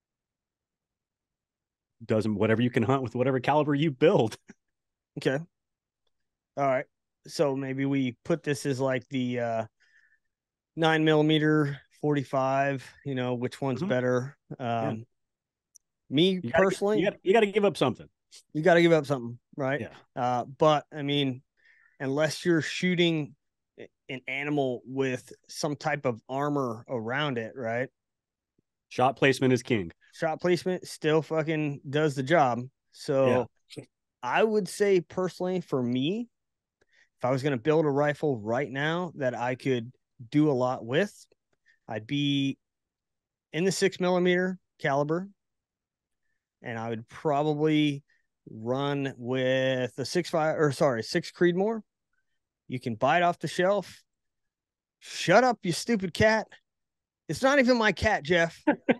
Doesn't, whatever you can hunt with whatever caliber you build. Okay. All right. So maybe we put this as like the uh, nine millimeter forty-five, you know, which one's mm-hmm. better? Um, yeah. Me you gotta, personally, you got you got to give up something. You got to give up something, right? Yeah. Uh, but I mean, unless you're shooting an animal with some type of armor around it, right? Shot placement is king. Shot placement still fucking does the job. So yeah. I would say personally for me, if I was going to build a rifle right now that I could do a lot with, I'd be in the six millimeter caliber, and I would probably run with the six five or sorry six Creedmoor. You can buy it off the shelf. Shut up, you stupid cat! It's not even my cat, Jeph.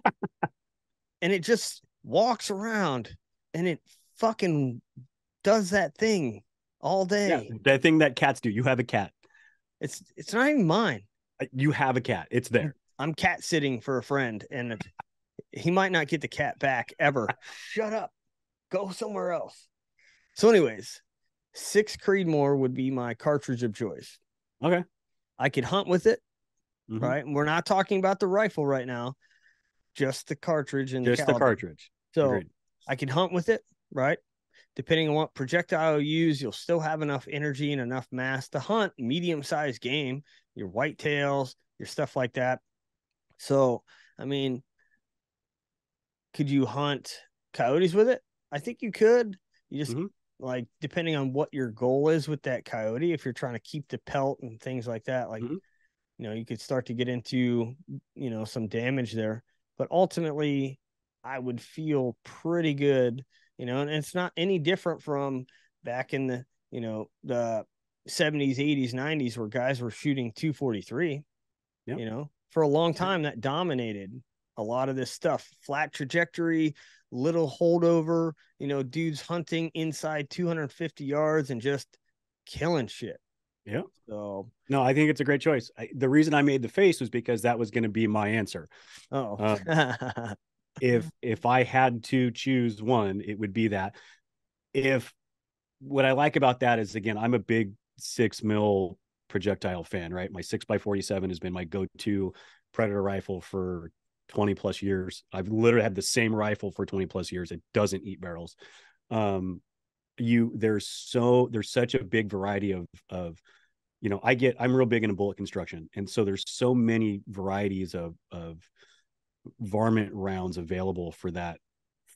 And it just walks around and it fucking does that thing all day. Yeah, that thing that cats do. You have a cat. It's it's not even mine. You have a cat. It's there. I'm cat sitting for a friend, and he might not get the cat back ever. Shut up. Go somewhere else. So anyways, six Creedmoor would be my cartridge of choice. Okay. I could hunt with it, mm-hmm. right? And we're not talking about the rifle right now. Just the cartridge and just the, the cartridge. So Agreed. I can hunt with it, right? Depending on what projectile you use, you'll still have enough energy and enough mass to hunt medium-sized game, your whitetails, your stuff like that. So, I mean, could you hunt coyotes with it? I think you could. You just mm-hmm. like, depending on what your goal is with that coyote, if you're trying to keep the pelt and things like that, like, mm-hmm. you know, you could start to get into, you know, some damage there. But ultimately, I would feel pretty good, you know, and it's not any different from back in the, you know, the seventies, eighties, nineties, where guys were shooting two forty-three, yep. you know, for a long time that dominated a lot of this stuff. Flat trajectory, little holdover, you know, dudes hunting inside two hundred fifty yards and just killing shit. Yeah. So no, I think it's a great choice. I, the reason I made the face was because that was going to be my answer. Oh, um, if if I had to choose one, it would be that. If what I like about that is, again, I'm a big six mil projectile fan, right? My six by forty-seven has been my go-to Predator rifle for twenty plus years. I've literally had the same rifle for twenty plus years. It doesn't eat barrels. Um, you there's so there's such a big variety of of you know, I get I'm real big into bullet construction, and so there's so many varieties of of varmint rounds available for that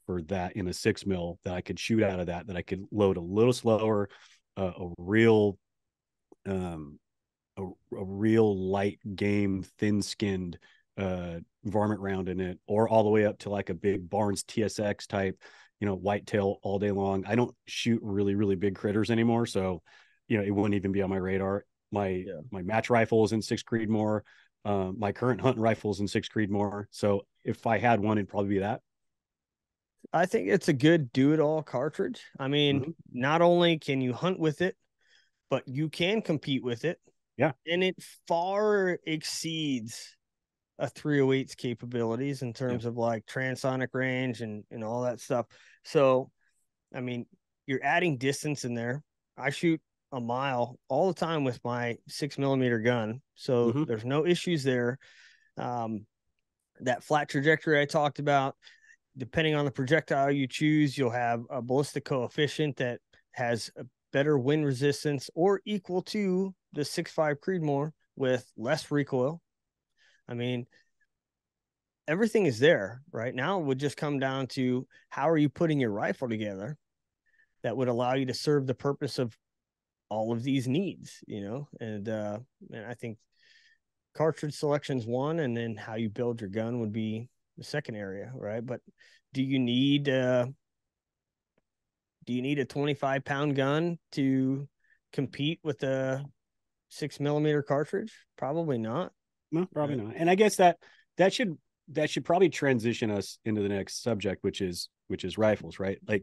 for that in a six mil that I could shoot out of that, that I could load a little slower, uh, a real, um, a, a real light game, thin skinned, uh, varmint round in it, or all the way up to like a big Barnes T S X type, you know, whitetail all day long. I don't shoot really, really big critters anymore. So, you know, it wouldn't even be on my radar. My, yeah. my match rifle is in six Creedmoor. Um, my current hunting rifle is in six Creedmoor. So if I had one, it'd probably be that. I think it's a good do-it-all cartridge. I mean, mm-hmm. not only can you hunt with it, but you can compete with it. Yeah. And it far exceeds a three oh eight's capabilities in terms yeah. of like transonic range and, and all that stuff. So, I mean, you're adding distance in there. I shoot a mile all the time with my six millimeter gun. So mm-hmm. there's no issues there. Um, that flat trajectory I talked about, depending on the projectile you choose, you'll have a ballistic coefficient that has a better wind resistance or equal to the six point five Creedmoor with less recoil. I mean, everything is there right now. It would just come down to how are you putting your rifle together that would allow you to serve the purpose of all of these needs, you know? And, uh, and I think cartridge selection is one, and then how you build your gun would be the second area, right? But do you need uh do you need a twenty-five pound gun to compete with a six millimeter cartridge? Probably not. No, probably right. not. And I guess that that should that should probably transition us into the next subject, which is which is rifles, right? Like,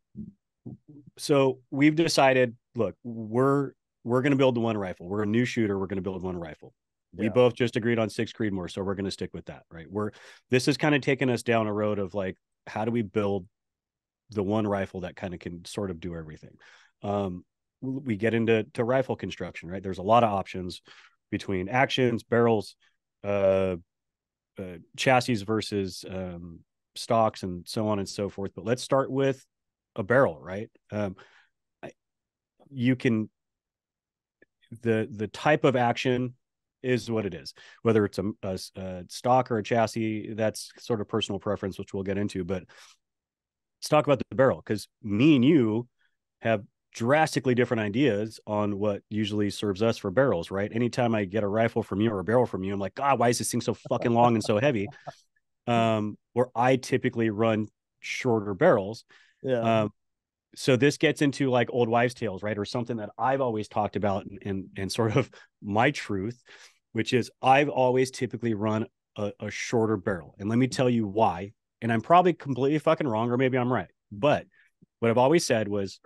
so we've decided, look, we're we're going to build the one rifle. We're a new shooter. We're going to build one rifle. We yeah. both just agreed on six Creedmoor, so we're going to stick with that, right? We're this is kind of taking us down a road of like, how do we build the one rifle that kind of can sort of do everything? Um, we get into to rifle construction, right? There's a lot of options between actions, barrels, uh, uh, chassis versus um, stocks, and so on and so forth. But let's start with a barrel, right? Um, I, you can the the type of action is what it is, whether it's a, a, a stock or a chassis. That's sort of personal preference, which we'll get into. But let's talk about the barrel, because me and you have drastically different ideas on what usually serves us for barrels, right? Anytime I get a rifle from you or a barrel from you, I'm like, God, why is this thing so fucking long and so heavy? Um, where I typically run shorter barrels. Yeah. Um, so this gets into like old wives' tales, right? Or something that I've always talked about, and, and, and sort of my truth, which is I've always typically run a, a shorter barrel. And let me tell you why. And I'm probably completely fucking wrong, or maybe I'm right. But what I've always said was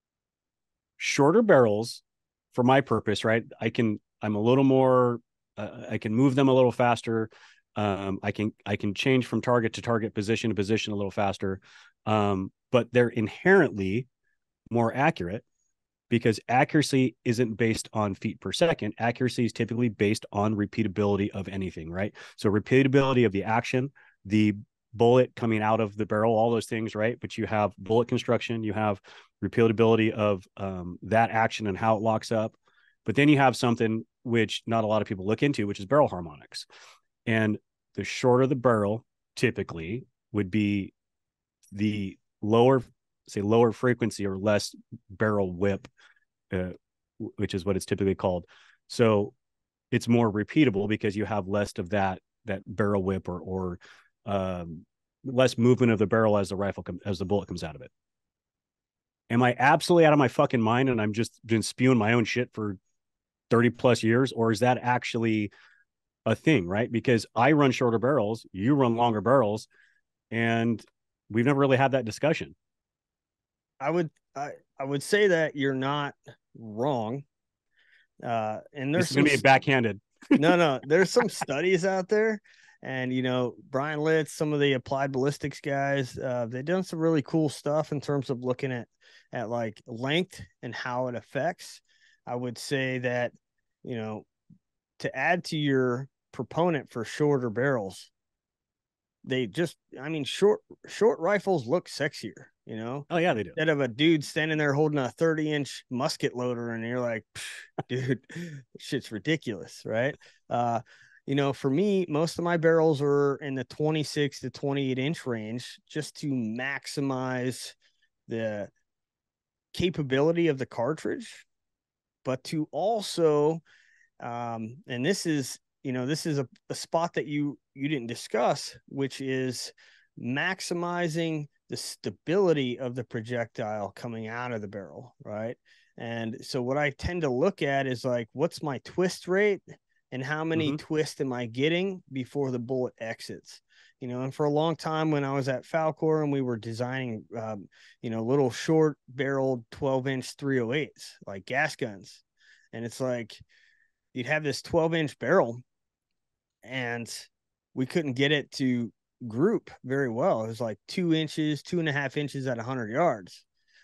shorter barrels for my purpose, right? I can, I'm a little more, uh, I can move them a little faster. Um, I can, I can change from target to target, position to position a little faster. Um, but they're inherently more accurate, because accuracy isn't based on feet per second. Accuracy is typically based on repeatability of anything, right? So repeatability of the action, the bullet coming out of the barrel, all those things, right? But you have bullet construction, you have repeatability of um, that action and how it locks up. But then you have something which not a lot of people look into, which is barrel harmonics. And the shorter the barrel typically would be the lower, say lower frequency or less barrel whip, uh, which is what it's typically called. So it's more repeatable because you have less of that, that barrel whip, or, or um, less movement of the barrel as the rifle, com- as the bullet comes out of it. Am I absolutely out of my fucking mind and I'm just been spewing my own shit for thirty plus years? Or is that actually a thing, right? Because I run shorter barrels, you run longer barrels, and we've never really had that discussion. I would, I, I would say that you're not wrong. Uh, and there's going to be backhanded. no, no, there's some studies out there, and, you know, Brian Litz, some of the applied ballistics guys, uh, they've done some really cool stuff in terms of looking at, at like length and how it affects. I would say that, you know, to add to your proponent for shorter barrels, they just, I mean, short, short rifles look sexier, you know? Oh yeah, they do. Instead of a dude standing there holding a thirty inch musket loader and you're like, dude, shit's ridiculous. Right. Uh, you know, for me, most of my barrels are in the twenty-six to twenty-eight inch range just to maximize the capability of the cartridge, but to also, um, and this is, you know, this is a, a spot that you, you didn't discuss, which is maximizing the stability of the projectile coming out of the barrel. Right. And so what I tend to look at is like, what's my twist rate and how many Mhm. twists am I getting before the bullet exits? You know, and for a long time when I was at Falcor and we were designing, um, you know, little short barreled twelve inch three oh eights, like gas guns. And it's like, you'd have this twelve inch barrel and we couldn't get it to group very well. It was like two inches, two and a half inches at a hundred yards.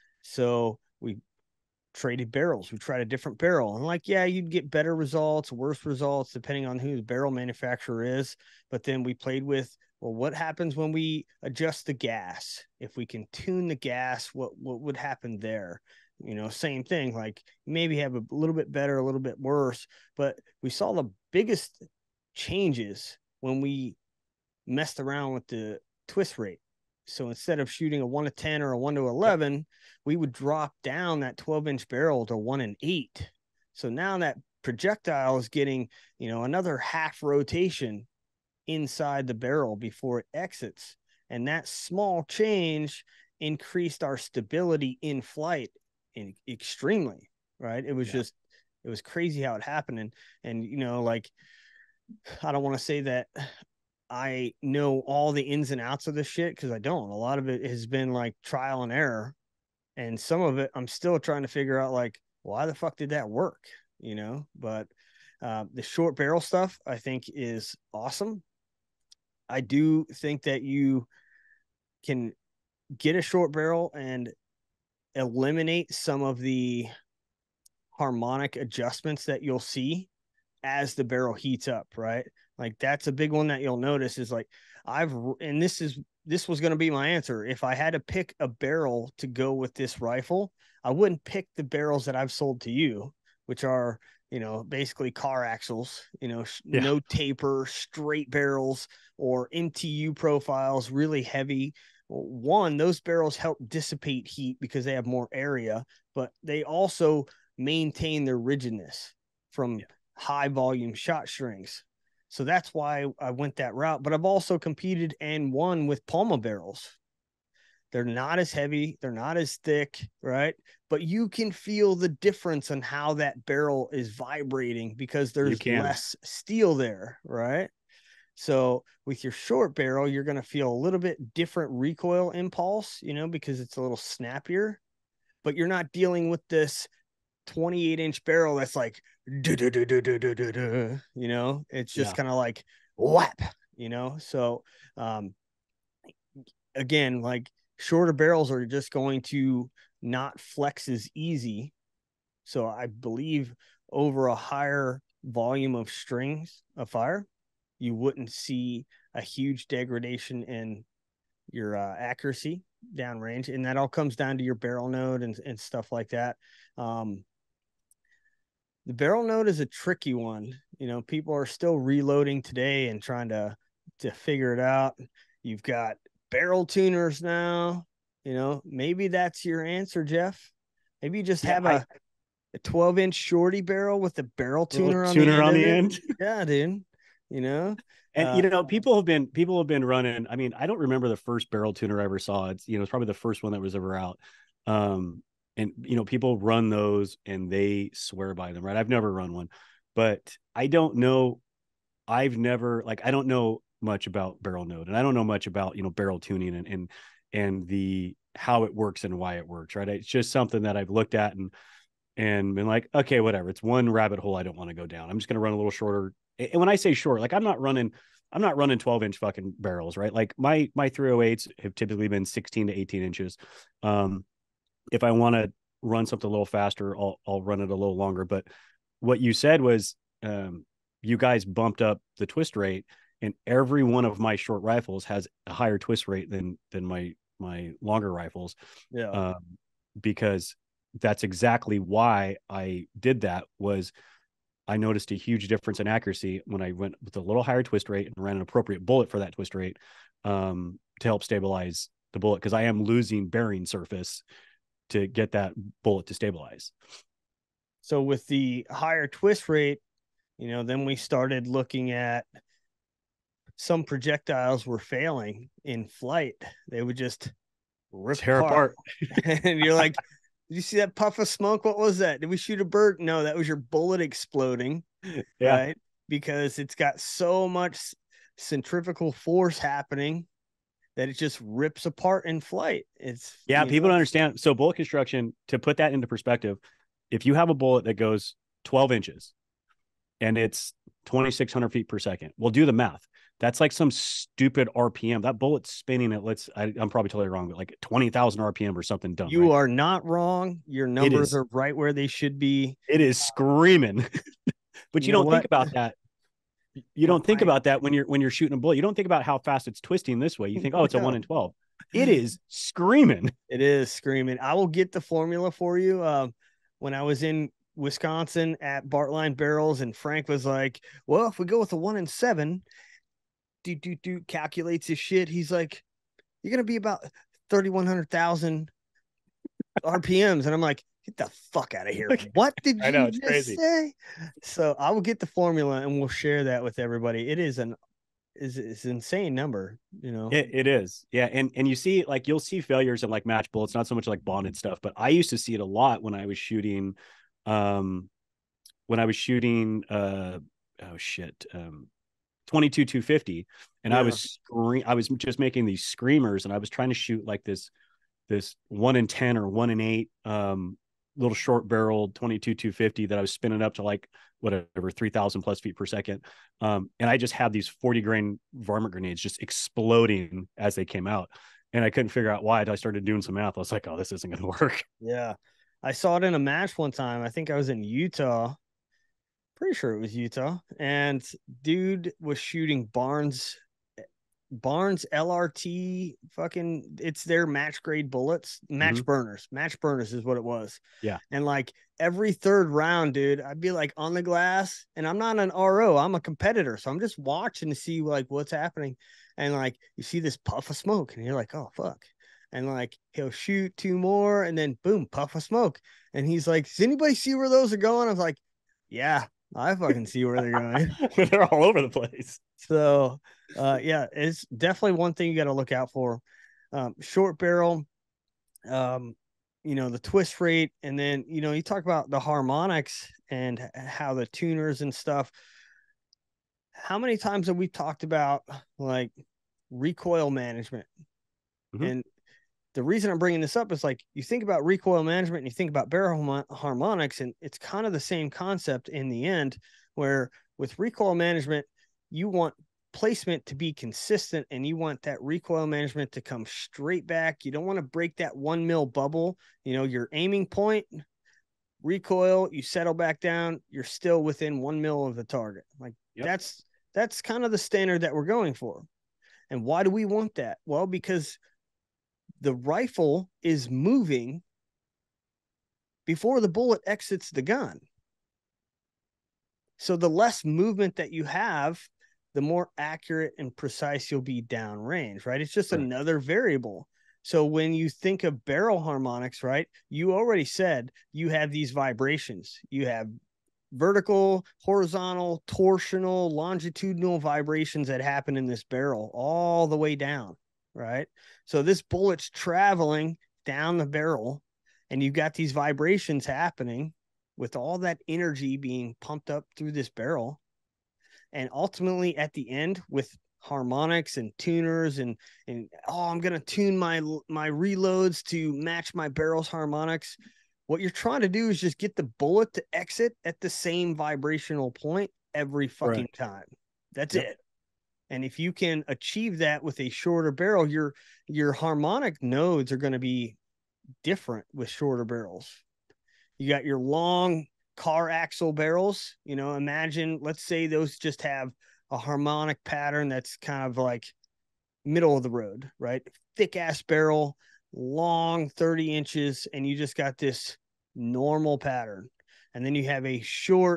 So we traded barrels. We tried a different barrel, and like, yeah, you'd get better results, worse results, depending on who the barrel manufacturer is. But then we played with, well, what happens when we adjust the gas? If we can tune the gas, what, what would happen there? You know, same thing, like maybe have a little bit better, a little bit worse, but we saw the biggest changes when we messed around with the twist rate. So instead of shooting a one to ten or a one to eleven, yep, we would drop down that twelve inch barrel to one and eight. So now that projectile is getting, you know, another half rotation inside the barrel before it exits. And that small change increased our stability in flight in extremely, right? It was yeah. just, it was crazy how it happened. And, and, you know, like, I don't want to say that I know all the ins and outs of this shit, because I don't. A lot of it has been like trial and error. And some of it I'm still trying to figure out, like, why the fuck did that work? You know, but uh, the short barrel stuff I think is awesome. I do think that you can get a short barrel and eliminate some of the harmonic adjustments that you'll see as the barrel heats up, right? Like that's a big one that you'll notice is like I've, and this is, this was going to be my answer. If I had to pick a barrel to go with this rifle, I wouldn't pick the barrels that I've sold to you, which are, you know, basically car axles, you know, yeah. no taper, straight barrels, or M T U profiles, really heavy. One, those barrels help dissipate heat because they have more area, but they also maintain their rigidness from yeah. high volume shot strings. So that's why I went that route. But I've also competed and won with Palma barrels. They're not as heavy. They're not as thick, right? But you can feel the difference on how that barrel is vibrating because there's less steel there, right? So with your short barrel, you're going to feel a little bit different recoil impulse, you know, because it's a little snappier, but you're not dealing with this twenty-eight inch barrel that's like, duh, duh, duh, duh, duh, duh, duh, duh, you know, it's just yeah. kind of like whap, you know? So, um, again, like shorter barrels are just going to not flex as easy. So I believe over a higher volume of strings of fire, you wouldn't see a huge degradation in your uh, accuracy downrange. And that all comes down to your barrel node and, and stuff like that. Um, the barrel node is a tricky one. You know, people are still reloading today and trying to, to figure it out. You've got barrel tuners now, you know, maybe that's your answer, Jeph. Maybe you just yeah, have I, a, a twelve inch shorty barrel with a barrel tuner on tuner the end. On the end. Yeah, dude. You know, and uh, you know, people have been people have been running. I mean, I don't remember the first barrel tuner I ever saw. It's you know, it's probably the first one that was ever out. Um, and you know, people run those and they swear by them, right? I've never run one, but I don't know. I've never like I don't know much about barrel node, and I don't know much about you know barrel tuning and and and the how it works and why it works, right? It's just something that I've looked at and and been like, okay, whatever. It's one rabbit hole I don't want to go down. I'm just going to run a little shorter. And when I say short, like I'm not running, I'm not running twelve inch fucking barrels, right? Like my, my three oh eights have typically been sixteen to eighteen inches. Um, if I want to run something a little faster, I'll, I'll run it a little longer. But what you said was, um, you guys bumped up the twist rate, and every one of my short rifles has a higher twist rate than, than my, my longer rifles. Yeah. Um, because that's exactly why I did that was I noticed a huge difference in accuracy when I went with a little higher twist rate and ran an appropriate bullet for that twist rate um, to help stabilize the bullet, because I am losing bearing surface to get that bullet to stabilize. So with the higher twist rate, you know, then we started looking at some projectiles were failing in flight. They would just rip Tear apart. apart. And you're like, did you see that puff of smoke? What was that? Did we shoot a bird? No, that was your bullet exploding. Yeah. Right? Because it's got so much centrifugal force happening that it just rips apart in flight. It's yeah, people know, don't understand. So bullet construction, to put that into perspective, if you have a bullet that goes twelve inches and it's twenty-six hundred feet per second, we'll do the math. That's like some stupid R P M. That bullet's spinning at, let's, I, I'm probably totally wrong, but like twenty thousand R P M or something dumb. You right? are not wrong. Your numbers are right where they should be. It is screaming. But you, you don't know think what? about that. You don't think I, about that when you're when you're shooting a bullet. You don't think about how fast it's twisting this way. You think, oh, it's a one in twelve. It is screaming. It is screaming. I will get the formula for you. Um, when I was in Wisconsin at Bartline Barrels, and Frank was like, well, if we go with a one in seven, do do do calculates his shit. He's like, you're gonna be about thirty-one hundred thousand R P Ms, and I'm like, get the fuck out of here. What did you I know, it's just crazy. say? So I will get the formula and we'll share that with everybody. It is an is it's an insane number, you know. It, it is. Yeah. And and you see, like, you'll see failures in like match bullets, not so much like bonded stuff, but I used to see it a lot when I was shooting um when I was shooting uh oh shit um twenty-two two fifty, and yeah. I was scream I was just making these screamers, and I was trying to shoot like this this one in ten or one in eight um little short barreled twenty-two two fifty that I was spinning up to like whatever three thousand plus feet per second, um and I just had these forty grain varmint grenades just exploding as they came out, and I couldn't figure out why. I started doing some math. I was like, oh, this isn't gonna work. Yeah, I saw it in a match one time. I think I was in Utah, pretty sure it was Utah, and dude was shooting Barnes Barnes L R T fucking, it's their match grade bullets, match mm-hmm. burners, match burners is what it was. Yeah. And like every third round, dude, I'd be like on the glass, and I'm not an R O, I'm a competitor. So I'm just watching to see like what's happening. And like, you see this puff of smoke and you're like, oh fuck. And like, he'll shoot two more and then boom, puff of smoke. And he's like, does anybody see where those are going? I was like, yeah, I fucking see where they're going. They're all over the place. So, uh, yeah, it's definitely one thing you got to look out for. Um, short barrel, um, you know, the twist rate, and then, you know, you talk about the harmonics and how the tuners and stuff. How many times have we talked about like recoil management? Mm-hmm. And the reason I'm bringing this up is like, you think about recoil management and you think about barrel harmonics, and it's kind of the same concept in the end, where with recoil management, you want placement to be consistent, and you want that recoil management to come straight back. You don't want to break that one mil bubble. You know, your aiming point, recoil, you settle back down, you're still within one mil of the target. Like yep. that's, that's kind of the standard that we're going for. And why do we want that? Well, because the rifle is moving before the bullet exits the gun. So the less movement that you have, the more accurate and precise you'll be downrange, right? It's just right. another variable. So when you think of barrel harmonics, right, you already said you have these vibrations. You have vertical, horizontal, torsional, longitudinal vibrations that happen in this barrel all the way down, right? So this bullet's traveling down the barrel, and you've got these vibrations happening with all that energy being pumped up through this barrel. And ultimately at the end, with harmonics and tuners and, and, oh, I'm going to tune my, my reloads to match my barrel's harmonics. What you're trying to do is just get the bullet to exit at the same vibrational point every fucking right. time. That's yep. it. And if you can achieve that with a shorter barrel, your, your harmonic nodes are going to be different with shorter barrels. You got your long car axle barrels, you know, imagine, let's say those just have a harmonic pattern that's kind of like middle of the road, right? Thick ass barrel, long thirty inches, and you just got this normal pattern. And then you have a short,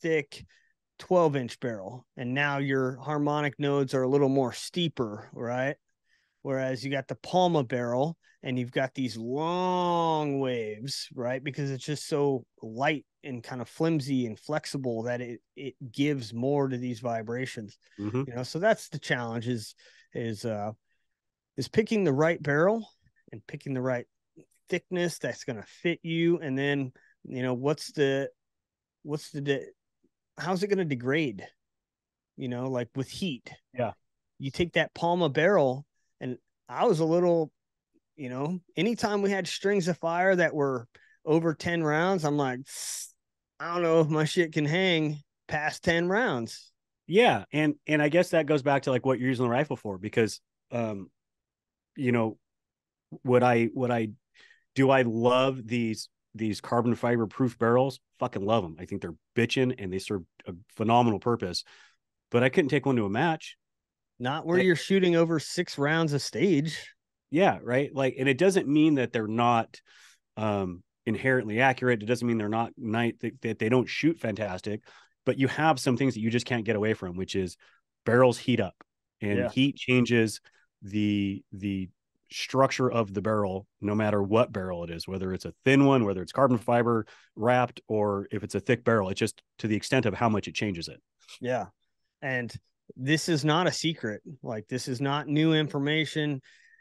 thick twelve inch barrel, and now your harmonic nodes are a little more steeper, right? Whereas you got the Palma barrel and you've got these long waves, right? Because it's just so light and kind of flimsy and flexible that it it gives more to these vibrations. Mm-hmm. You know, so that's the challenge is is uh is picking the right barrel and picking the right thickness that's going to fit you. And then, you know, what's the what's the de- how's it going to degrade? You know, like with heat. Yeah. You take that Palma barrel, and I was a little, you know, anytime we had strings of fire that were over ten rounds, I'm like, I don't know if my shit can hang past ten rounds. Yeah. And, and I guess that goes back to like what you're using the rifle for, because, um, you know, would I, would I, do I love these, these carbon fiber proof barrels? Fucking love them. I think they're bitching and they serve a phenomenal purpose, but I couldn't take one to a match. Not where Like, you're shooting over six rounds a stage. Yeah. Right. Like, and it doesn't mean that they're not, um, inherently accurate. It doesn't mean they're not night that, that they don't shoot fantastic, but you have some things that you just can't get away from, which is barrels heat up, and Yeah. heat changes the, the structure of the barrel, no matter what barrel it is, whether it's a thin one, whether it's carbon fiber wrapped, or if it's a thick barrel. It's just to the extent of how much it changes it. Yeah. And this is not a secret. Like, this is not new information.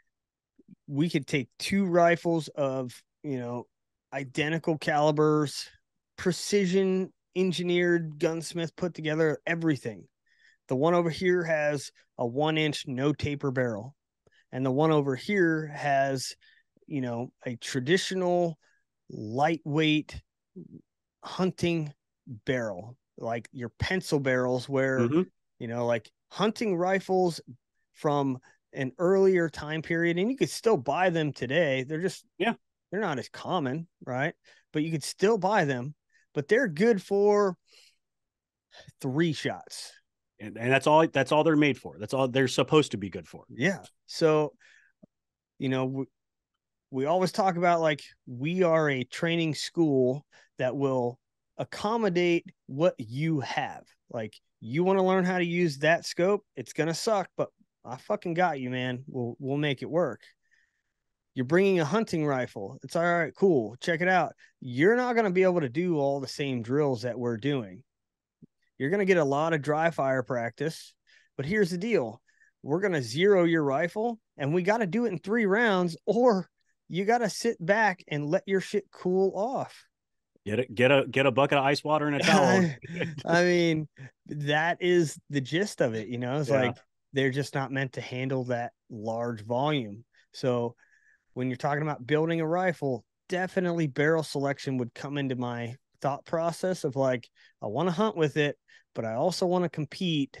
We could take two rifles of, you know, identical calibers, precision engineered gunsmith put together everything. The one over here has a one inch no taper barrel, and the one over here has, you know, a traditional lightweight hunting barrel, like your pencil barrels, where, Mm-hmm. you know, like hunting rifles from an earlier time period, and you could still buy them today. They're just, yeah, they're not as common, right? But you could still buy them, but they're good for three shots. And, and that's all, that's all they're made for. That's all they're supposed to be good for. Yeah. So, you know, we, we always talk about, like, we are a training school that will accommodate what you have. Like, you want to learn how to use that scope, it's going to suck, but I fucking got you, man. We'll, we'll make it work. You're bringing a hunting rifle. It's all right. Cool. Check it out. You're not going to be able to do all the same drills that we're doing. You're going to get a lot of dry fire practice, but here's the deal. We're going to zero your rifle, and we got to do it in three rounds, or you got to sit back and let your shit cool off. Get it, get a, get a bucket of ice water and a towel. I mean, that is the gist of it. You know, it's Yeah. like, they're just not meant to handle that large volume. So when you're talking about building a rifle, definitely barrel selection would come into my thought process of, like, I want to hunt with it, but I also want to compete.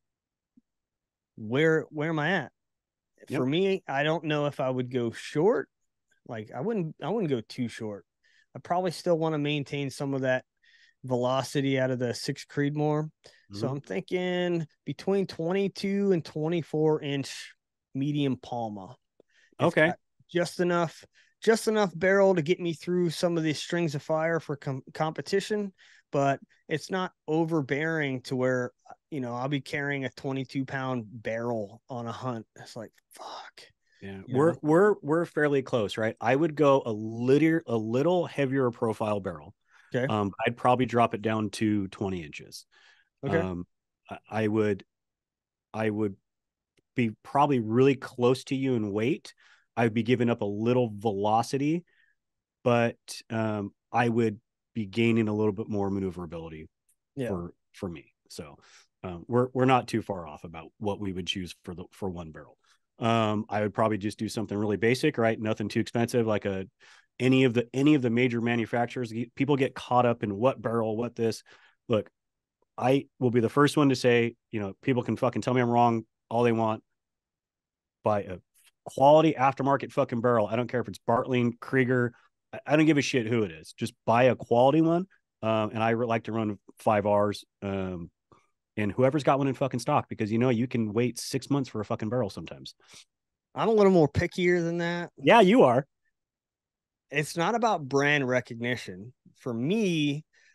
Where, where am I at? Yep. For me, I don't know if I would go short. Like, I wouldn't, I wouldn't go too short. I probably still want to maintain some of that velocity out of the six Creedmoor. Mm-hmm. So I'm thinking between twenty-two and twenty-four inch medium Palma. It's okay. Just enough, just enough barrel to get me through some of these strings of fire for com- competition, but it's not overbearing to where, you know, I'll be carrying a twenty-two pound barrel on a hunt. It's like, fuck. Yeah, we're know? we're we're fairly close, right? I would go a little a little heavier profile barrel. Okay. Um, I'd probably drop it down to twenty inches. Okay. Um, I would, I would be probably really close to you in weight. I'd be giving up a little velocity, but um, I would be gaining a little bit more maneuverability yeah. for for me. So um, we're we're not too far off about what we would choose for the for one barrel. Um, I would probably just do something really basic, right? Nothing too expensive, like a any of the any of the major manufacturers. People get caught up in what barrel, what this. Look, I will be the first one to say, you know, people can fucking tell me I'm wrong all they want. Buy a quality aftermarket fucking barrel. I don't care if it's Bartling, Krieger. I, I don't give a shit who it is. Just buy a quality one. Um, and I like to run five R's. Um, and whoever's got one in fucking stock, because, you know, you can wait six months for a fucking barrel sometimes. I'm a little more pickier than that. Yeah, you are. It's not about brand recognition. For me,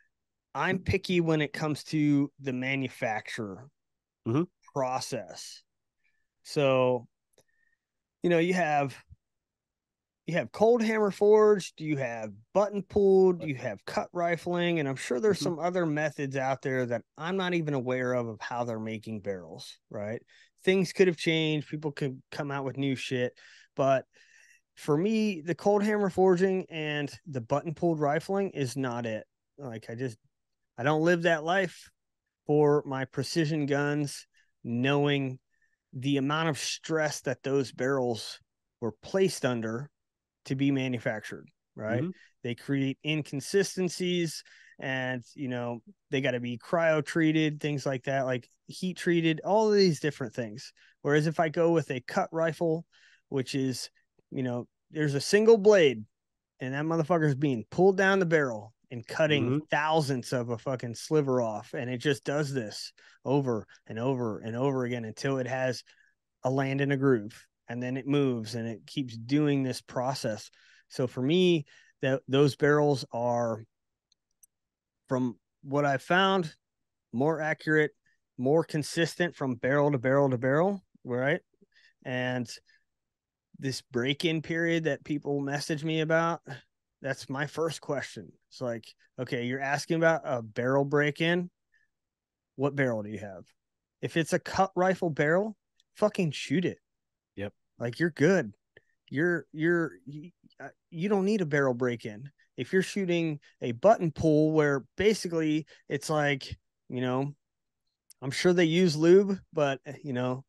I'm picky when it comes to the manufacturer mm-hmm. process. So, you know, you have you have cold hammer forged, you have button pulled, you have cut rifling, and I'm sure there's mm-hmm. some other methods out there that I'm not even aware of of how they're making barrels, right? Things could have changed, people could come out with new shit, but for me, the cold hammer forging and the button pulled rifling is not it. Like I just I don't live that life for my precision guns, knowing the amount of stress that those barrels were placed under to be manufactured, right? Mm-hmm. They create inconsistencies, and you know, they got to be cryo treated, things like that, like heat treated, all of these different things. Whereas if I go with a cut rifle, which is, you know, there's a single blade and that motherfucker's being pulled down the barrel and cutting mm-hmm. thousands of a fucking sliver off. And it just does this over and over and over again until it has a land in a groove, and then it moves and it keeps doing this process. So for me, that those barrels are, from what I've found, more accurate, more consistent from barrel to barrel to barrel, right? And this break-in period that people message me about, that's my first question. It's like, okay, you're asking about a barrel break-in. What barrel do you have? If it's a cut rifle barrel, fucking shoot it. Yep. Like you're good. You're, you're, you, you don't need a barrel break-in. If you're shooting a button pull where basically it's like, you know, I'm sure they use lube, but you know,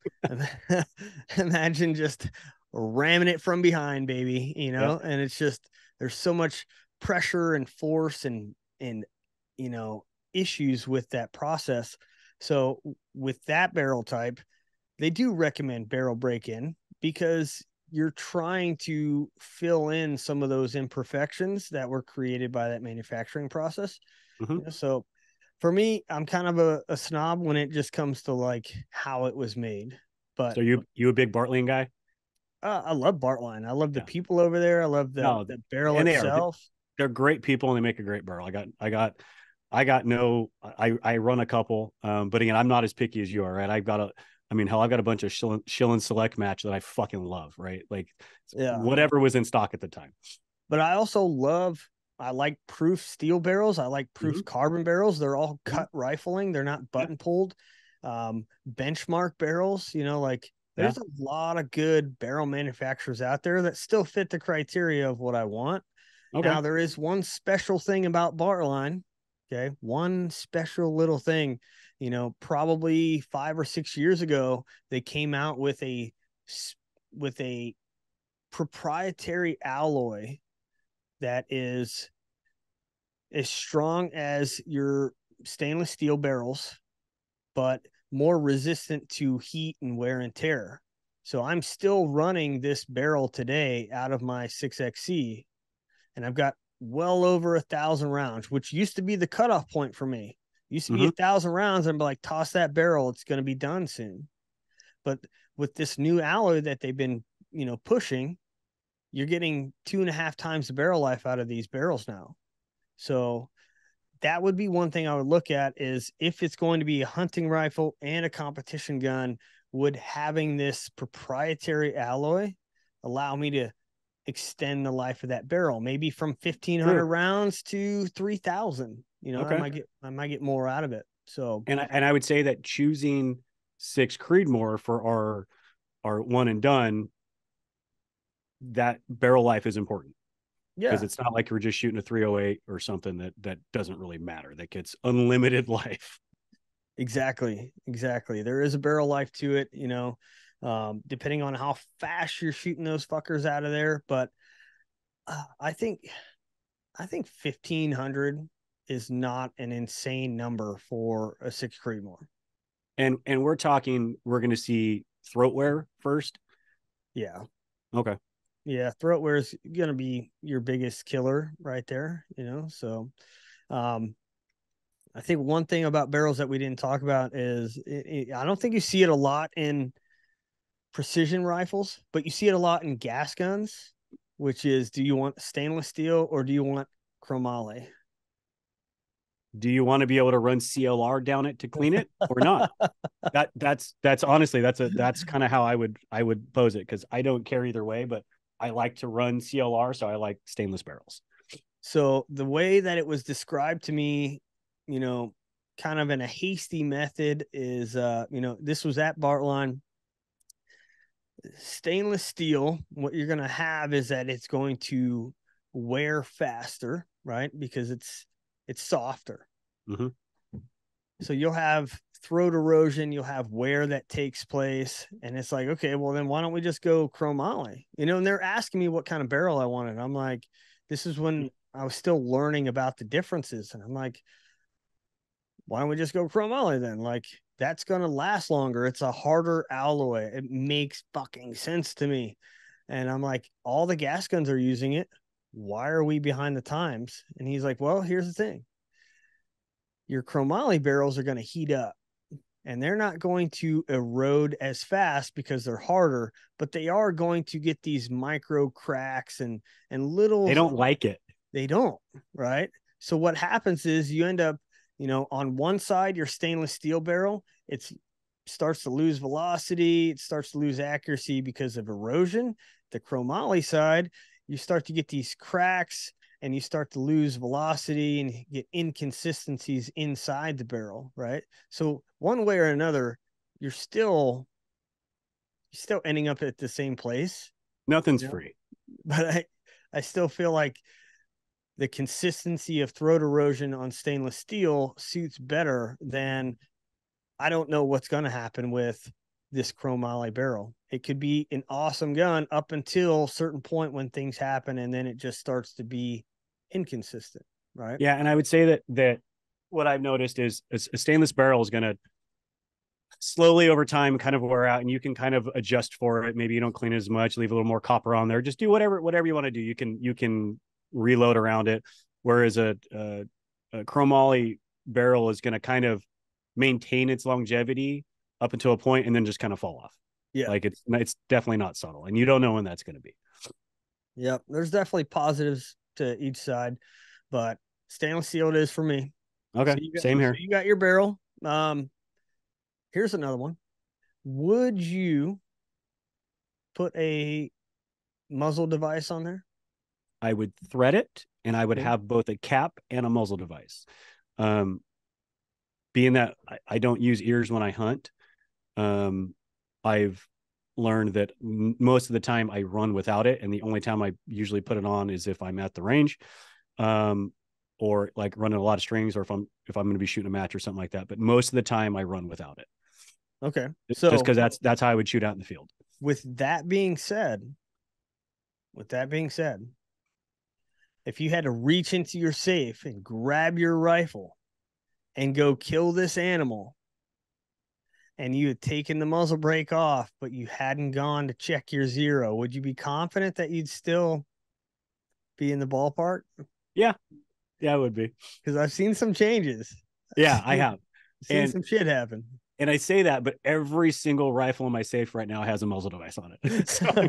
imagine just ramming it from behind, baby, you know, yep. And it's just, there's so much pressure and force and, and, you know, issues with that process. So with that barrel type, they do recommend barrel break-in because you're trying to fill in some of those imperfections that were created by that manufacturing process. Mm-hmm. You know, so for me, I'm kind of a, a snob when it just comes to like how it was made. But so you you a big Bartlein guy? Uh, I love Bartlein. I love the yeah. people over there. I love the, no, the barrel and itself. They are, they're great people and they make a great barrel. I got I got I got no I I run a couple, um, but again, I'm not as picky as you are, right? I've got a I mean, hell, I've got a bunch of Shilling, Shilling Select match that I fucking love, right? Like, yeah, whatever was in stock at the time. But I also love, I like proof steel barrels. I like proof mm-hmm. carbon barrels. They're all cut mm-hmm. rifling. They're not button pulled. Um, benchmark barrels, you know, like there's yeah. a lot of good barrel manufacturers out there that still fit the criteria of what I want. Okay. Now, there is one special thing about Bartlein. Okay. One special little thing. You know, probably five or six years ago, they came out with a with a proprietary alloy that is as strong as your stainless steel barrels, but more resistant to heat and wear and tear. So I'm still running this barrel today out of my six X C, and I've got well over a thousand rounds, which used to be the cutoff point for me. Used to be mm-hmm. a thousand rounds. I'm like, toss that barrel. It's going to be done soon. But with this new alloy that they've been, you know, pushing, you're getting two and a half times the barrel life out of these barrels now. So that would be one thing I would look at, is if it's going to be a hunting rifle and a competition gun, would having this proprietary alloy allow me to extend the life of that barrel, maybe from fifteen hundred sure. rounds to three thousand. You know, okay. I might get I might get more out of it. So and I, and I would say that choosing six Creedmoor for our our one and done, that barrel life is important. Yeah, because it's not like we're just shooting a three oh eight or something that that doesn't really matter. That gets unlimited life. Exactly, exactly. There is a barrel life to it, you know, um, depending on how fast you're shooting those fuckers out of there. But uh, I think, I think fifteen hundred is not an insane number for a six Creedmoor. And and we're talking, we're going to see throat wear first. Yeah. Okay. Yeah, throat wear is going to be your biggest killer right there, you know. So, um, I think one thing about barrels that we didn't talk about is it, it, I don't think you see it a lot in precision rifles, but you see it a lot in gas guns, which is, do you want stainless steel or do you want chromoly? do you want to be able to run C L R down it to clean it or not? that that's that's honestly that's a that's kind of how I would I would pose it, because I don't care either way, but I like to run C L R, so I like stainless barrels. So the way that it was described to me, you know, kind of in a hasty method is, uh, you know, this was at Bartline. Stainless steel, what you're going to have is that it's going to wear faster, right? Because it's it's softer. Mm-hmm. So you'll have throat erosion, you'll have wear that takes place, and it's like, okay, well then why don't we just go chromoly? You know, and they're asking me what kind of barrel I wanted. I'm like, this is when I was still learning about the differences, and I'm like, why don't we just go chromoly then? Like, that's going to last longer. It's a harder alloy. It makes fucking sense to me. And I'm like, all the gas guns are using it. Why are we behind the times? And he's like, well, here's the thing. Your chromoly barrels are going to heat up, and they're not going to erode as fast because they're harder, but they are going to get these micro cracks and, and little, they don't like it. They don't. Right. So what happens is you end up, you know, on one side, your stainless steel barrel, it's starts to lose velocity. It starts to lose accuracy because of erosion. The chromoly side, you start to get these cracks and you start to lose velocity and get inconsistencies inside the barrel, right? So one way or another, you're still, you're still ending up at the same place. Nothing's you know? free. But I, I still feel like the consistency of throat erosion on stainless steel suits better than, I don't know what's going to happen with this chromoly barrel. It could be an awesome gun up until a certain point when things happen, and then it just starts to be inconsistent, right? Yeah, and I would say that that what I've noticed is a stainless barrel is going to slowly over time kind of wear out, and you can kind of adjust for it. Maybe you don't clean it as much, leave a little more copper on there. Just do whatever whatever you want to do. You can you can reload around it. Whereas a, a, a chromoly barrel is going to kind of maintain its longevity up until a point and then just kind of fall off. Yeah. Like it's, it's definitely not subtle, and you don't know when that's going to be. Yep. There's definitely positives to each side, but stainless steel it is for me. Okay. So you got, Same here. So you got your barrel. Um, here's another one. Would you put a muzzle device on there? I would thread it, and I would Okay. have both a cap and a muzzle device. Um, being that I, I don't use ears when I hunt, um, I've learned that m- most of the time I run without it, and the only time I usually put it on is if I'm at the range, um, or like running a lot of strings, or if I'm if I'm going to be shooting a match or something like that. But most of the time I run without it. Okay. So just because that's that's how I would shoot out in the field. With that being said, with that being said, if you had to reach into your safe and grab your rifle and go kill this animal, and you had taken the muzzle brake off, but you hadn't gone to check your zero, would you be confident that you'd still be in the ballpark? Yeah. Yeah, it would be. Because I've seen some changes. Yeah, I have. Seen And some shit happen. And I say that, but every single rifle in my safe right now has a muzzle device on it. so,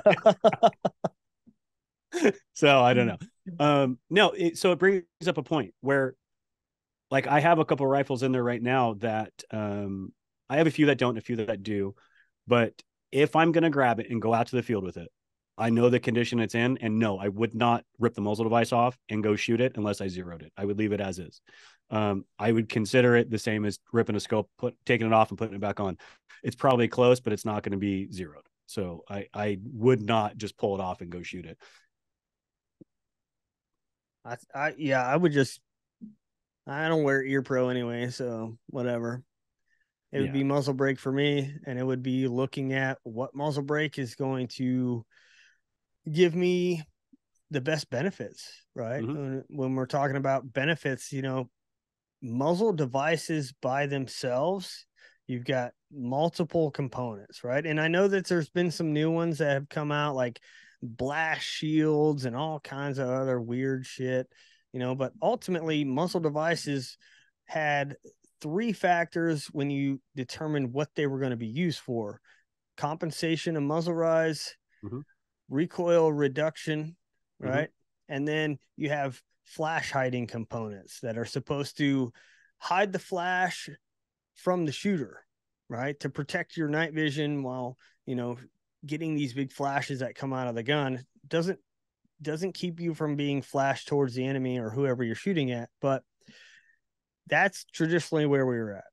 so I don't know. Um, no, it, so it brings up a point where, like, I have a couple of rifles in there right now that um, I have a few that don't, a few that do. But if I'm going to grab it and go out to the field with it, I know the condition it's in, and no, I would not rip the muzzle device off and go shoot it unless I zeroed it. I would leave it as is. Um, I would consider it the same as ripping a scope, put taking it off and putting it back on. It's probably close, but it's not going to be zeroed. So I, I would not just pull it off and go shoot it. I, I, yeah, I would just, I don't wear ear pro anyway, so whatever. It would Yeah. be muzzle brake for me, and it would be looking at what muzzle brake is going to give me the best benefits, right? Mhm. When, when we're talking about benefits, you know, muzzle devices by themselves, you've got multiple components, right? And I know that there's been some new ones that have come out, like blast shields and all kinds of other weird shit, you know, but ultimately muzzle devices had three factors when you determined what they were going to be used for: compensation and muzzle rise, Mhm. recoil reduction, right? Mhm. And then you have flash hiding components that are supposed to hide the flash from the shooter, right? To protect your night vision while, you know, getting these big flashes that come out of the gun doesn't doesn't keep you from being flashed towards the enemy or whoever you're shooting at. But that's traditionally where we were at.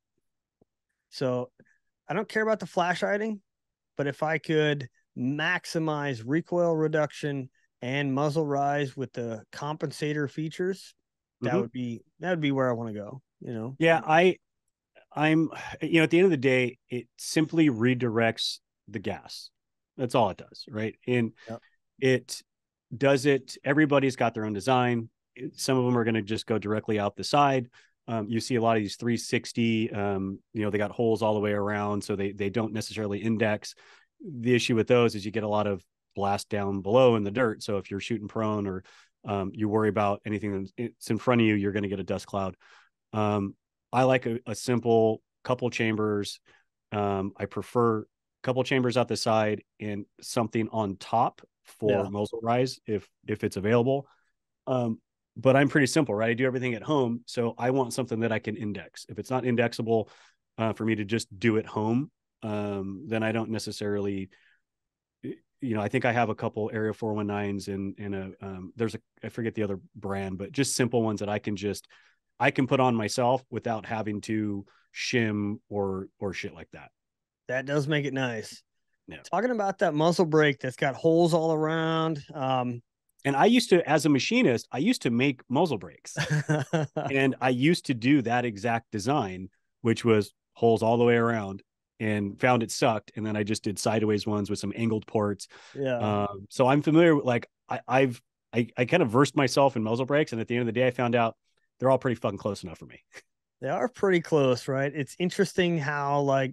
So I don't care about the flash hiding, but if I could maximize recoil reduction and muzzle rise with the compensator features, that Mhm. would be that would be where I want to go, you know. Yeah, I I'm you know, at the end of the day, it simply redirects the gas. That's all it does, right? And Yep. it does it, everybody's got their own design. Some of them are going to just go directly out the side. Um, you see a lot of these three sixty, um, you know, they got holes all the way around, so they they don't necessarily index. The issue with those is you get a lot of blast down below in the dirt. So if you're shooting prone or um, you worry about anything that's in front of you, you're going to get a dust cloud. Um, I like a, a simple couple chambers. Um, I prefer couple chambers out the side and something on top for Yeah. muzzle rise if if it's available. Um, but I'm pretty simple, right? I do everything at home, so I want something that I can index. If it's not indexable uh, for me to just do at home, um, then I don't necessarily, you know, I think I have a couple Area four nineteens and and a um, there's a I forget the other brand, but just simple ones that I can just I can put on myself without having to shim or or shit like that. That does make it nice. Yeah. Talking about that muzzle brake that's got holes all around. Um, And I used to, as a machinist, I used to make muzzle brakes, and I used to do that exact design, which was holes all the way around, and found it sucked. And then I just did sideways ones with some angled ports. yeah. Um, so I'm familiar with, like, I, I've, I, I kind of versed myself in muzzle brakes. And at the end of the day, I found out they're all pretty fucking close enough for me. They are pretty close, right? It's interesting how, like,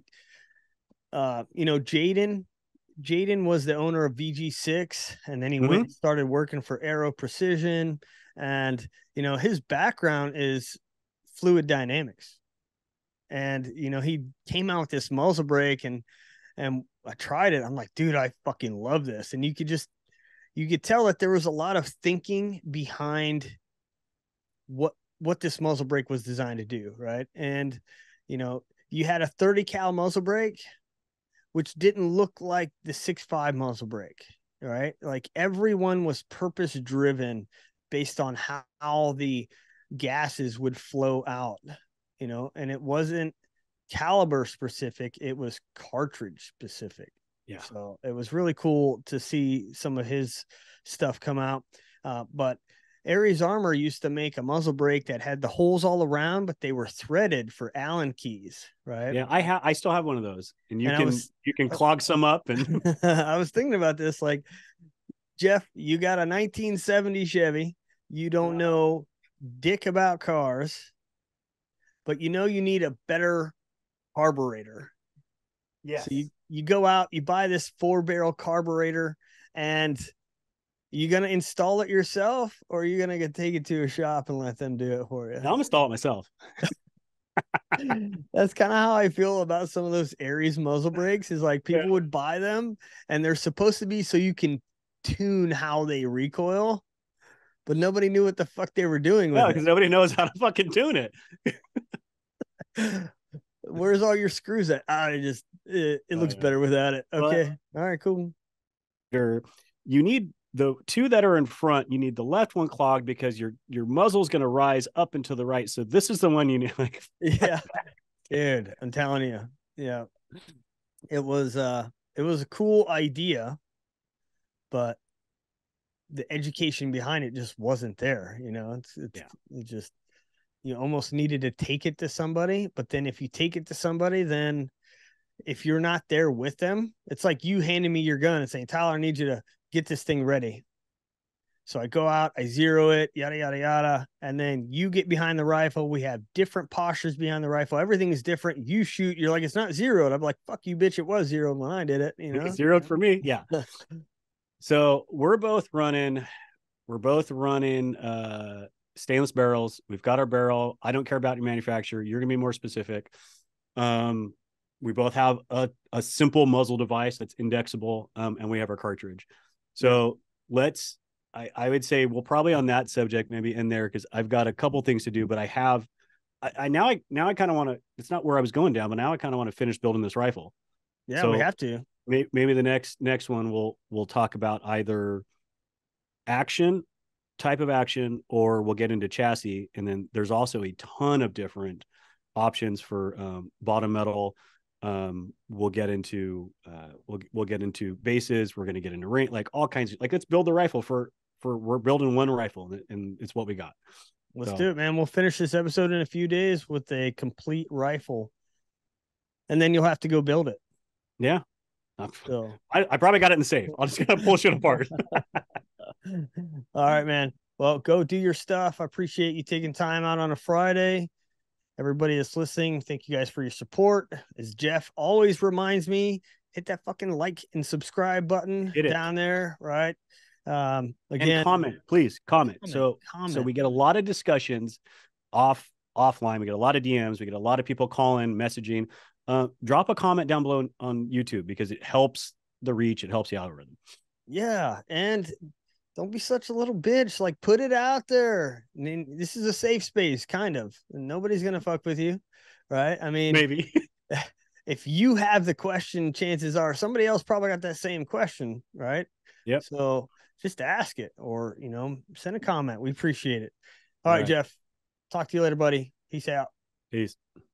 uh, you know, Jaden, Jaden was the owner of V G six, and then he Mhm. went and started working for Aero Precision. And, you know, his background is fluid dynamics. And, you know, he came out with this muzzle brake, and, and I tried it. I'm like, dude, I fucking love this. And you could just, you could tell that there was a lot of thinking behind what, what this muzzle brake was designed to do. Right. And, you know, you had a thirty cal muzzle brake, which didn't look like the six five muzzle brake, right? Like, everyone was purpose driven based on how, how the gases would flow out, you know, and it wasn't caliber specific, it was cartridge specific. Yeah. So it was really cool to see some of his stuff come out. Uh, but Aries Armor used to make a muzzle brake that had the holes all around, but they were threaded for Allen keys, right? Yeah, I have. I still have one of those, and you And I can was- you can clog some up, and I was thinking about this, like, Jeph, you got a nineteen seventy Chevy. You don't know dick about cars, but you know you need a better carburetor. yes, So you, you go out, you buy this four barrel carburetor, and you gonna install it yourself, or are you gonna get, take it to a shop and let them do it for you? I'm gonna install it myself. That's kind of how I feel about some of those Aries muzzle brakes, is like, people Yeah. would buy them and they're supposed to be so you can tune how they recoil, but nobody knew what the fuck they were doing with No, because nobody knows how to fucking tune it. it. Where's all your screws at? I just, it, it Oh, looks yeah. better without it. Well, Okay. All right, cool. You're, you need the two that are in front. You need the left one clogged because your your muzzle's going to rise up and to the right. So this is the one you need. Like, Yeah. Dude, I'm telling you. Yeah. It was, uh, it was a cool idea, but the education behind it just wasn't there. You know, it's, it's Yeah. it just, you almost needed to take it to somebody, but then if you take it to somebody, then if you're not there with them, it's like you handing me your gun and saying, Tyler, I need you to get this thing ready. So I go out, I zero it, yada, yada, yada. And then you get behind the rifle. We have different postures behind the rifle. Everything is different. You shoot, you're like, it's not zeroed. I'm like, fuck you, bitch. It was zeroed when I did it. You know, zeroed for me. Yeah. So we're both running, we're both running uh stainless barrels. We've got our barrel. I don't care about your manufacturer. You're gonna be more specific. Um, we both have a, a simple muzzle device that's indexable, um, and we have our cartridge. So let's, I, I would say we'll probably on that subject maybe in there, because I've got a couple things to do, but I have, I, I now I now I kind of want to. It's not where I was going down, but now I kind of want to finish building this rifle. Yeah, So we have to. May, maybe the next next one we'll we'll talk about either action, type of action, or we'll get into chassis. And then there's also a ton of different options for um, bottom metal. Um, we'll get into uh, we'll we'll get into bases. We're going to get into range, like all kinds of like. Let's build the rifle for for we're building one rifle, and it's what we got. Let's So, do it, man. We'll finish this episode in a few days with a complete rifle, and then you'll have to go build it. Yeah. So I, I probably got it in the safe. I'm just gonna pull shit apart. all right, man. Well, go do your stuff. I appreciate you taking time out on a Friday. Everybody that's listening, thank you guys for your support. As Jeph always reminds me, hit that fucking like and subscribe button down there, right? Um, again, and comment, please comment. comment so comment. so we get a lot of discussions off offline. We get a lot of D Ms. We get a lot of people calling, messaging. Uh, drop a comment down below on YouTube because it helps the reach. It helps the algorithm. Yeah. And don't be such a little bitch. Like, put it out there. I mean, this is a safe space, kind of. Nobody's going to fuck with you. Right. I mean, maybe if you have the question, chances are somebody else probably got that same question. Right. Yep. So just ask it or, you know, send a comment. We appreciate it. All, All right, right, Jeph. Talk to you later, buddy. Peace out. Peace.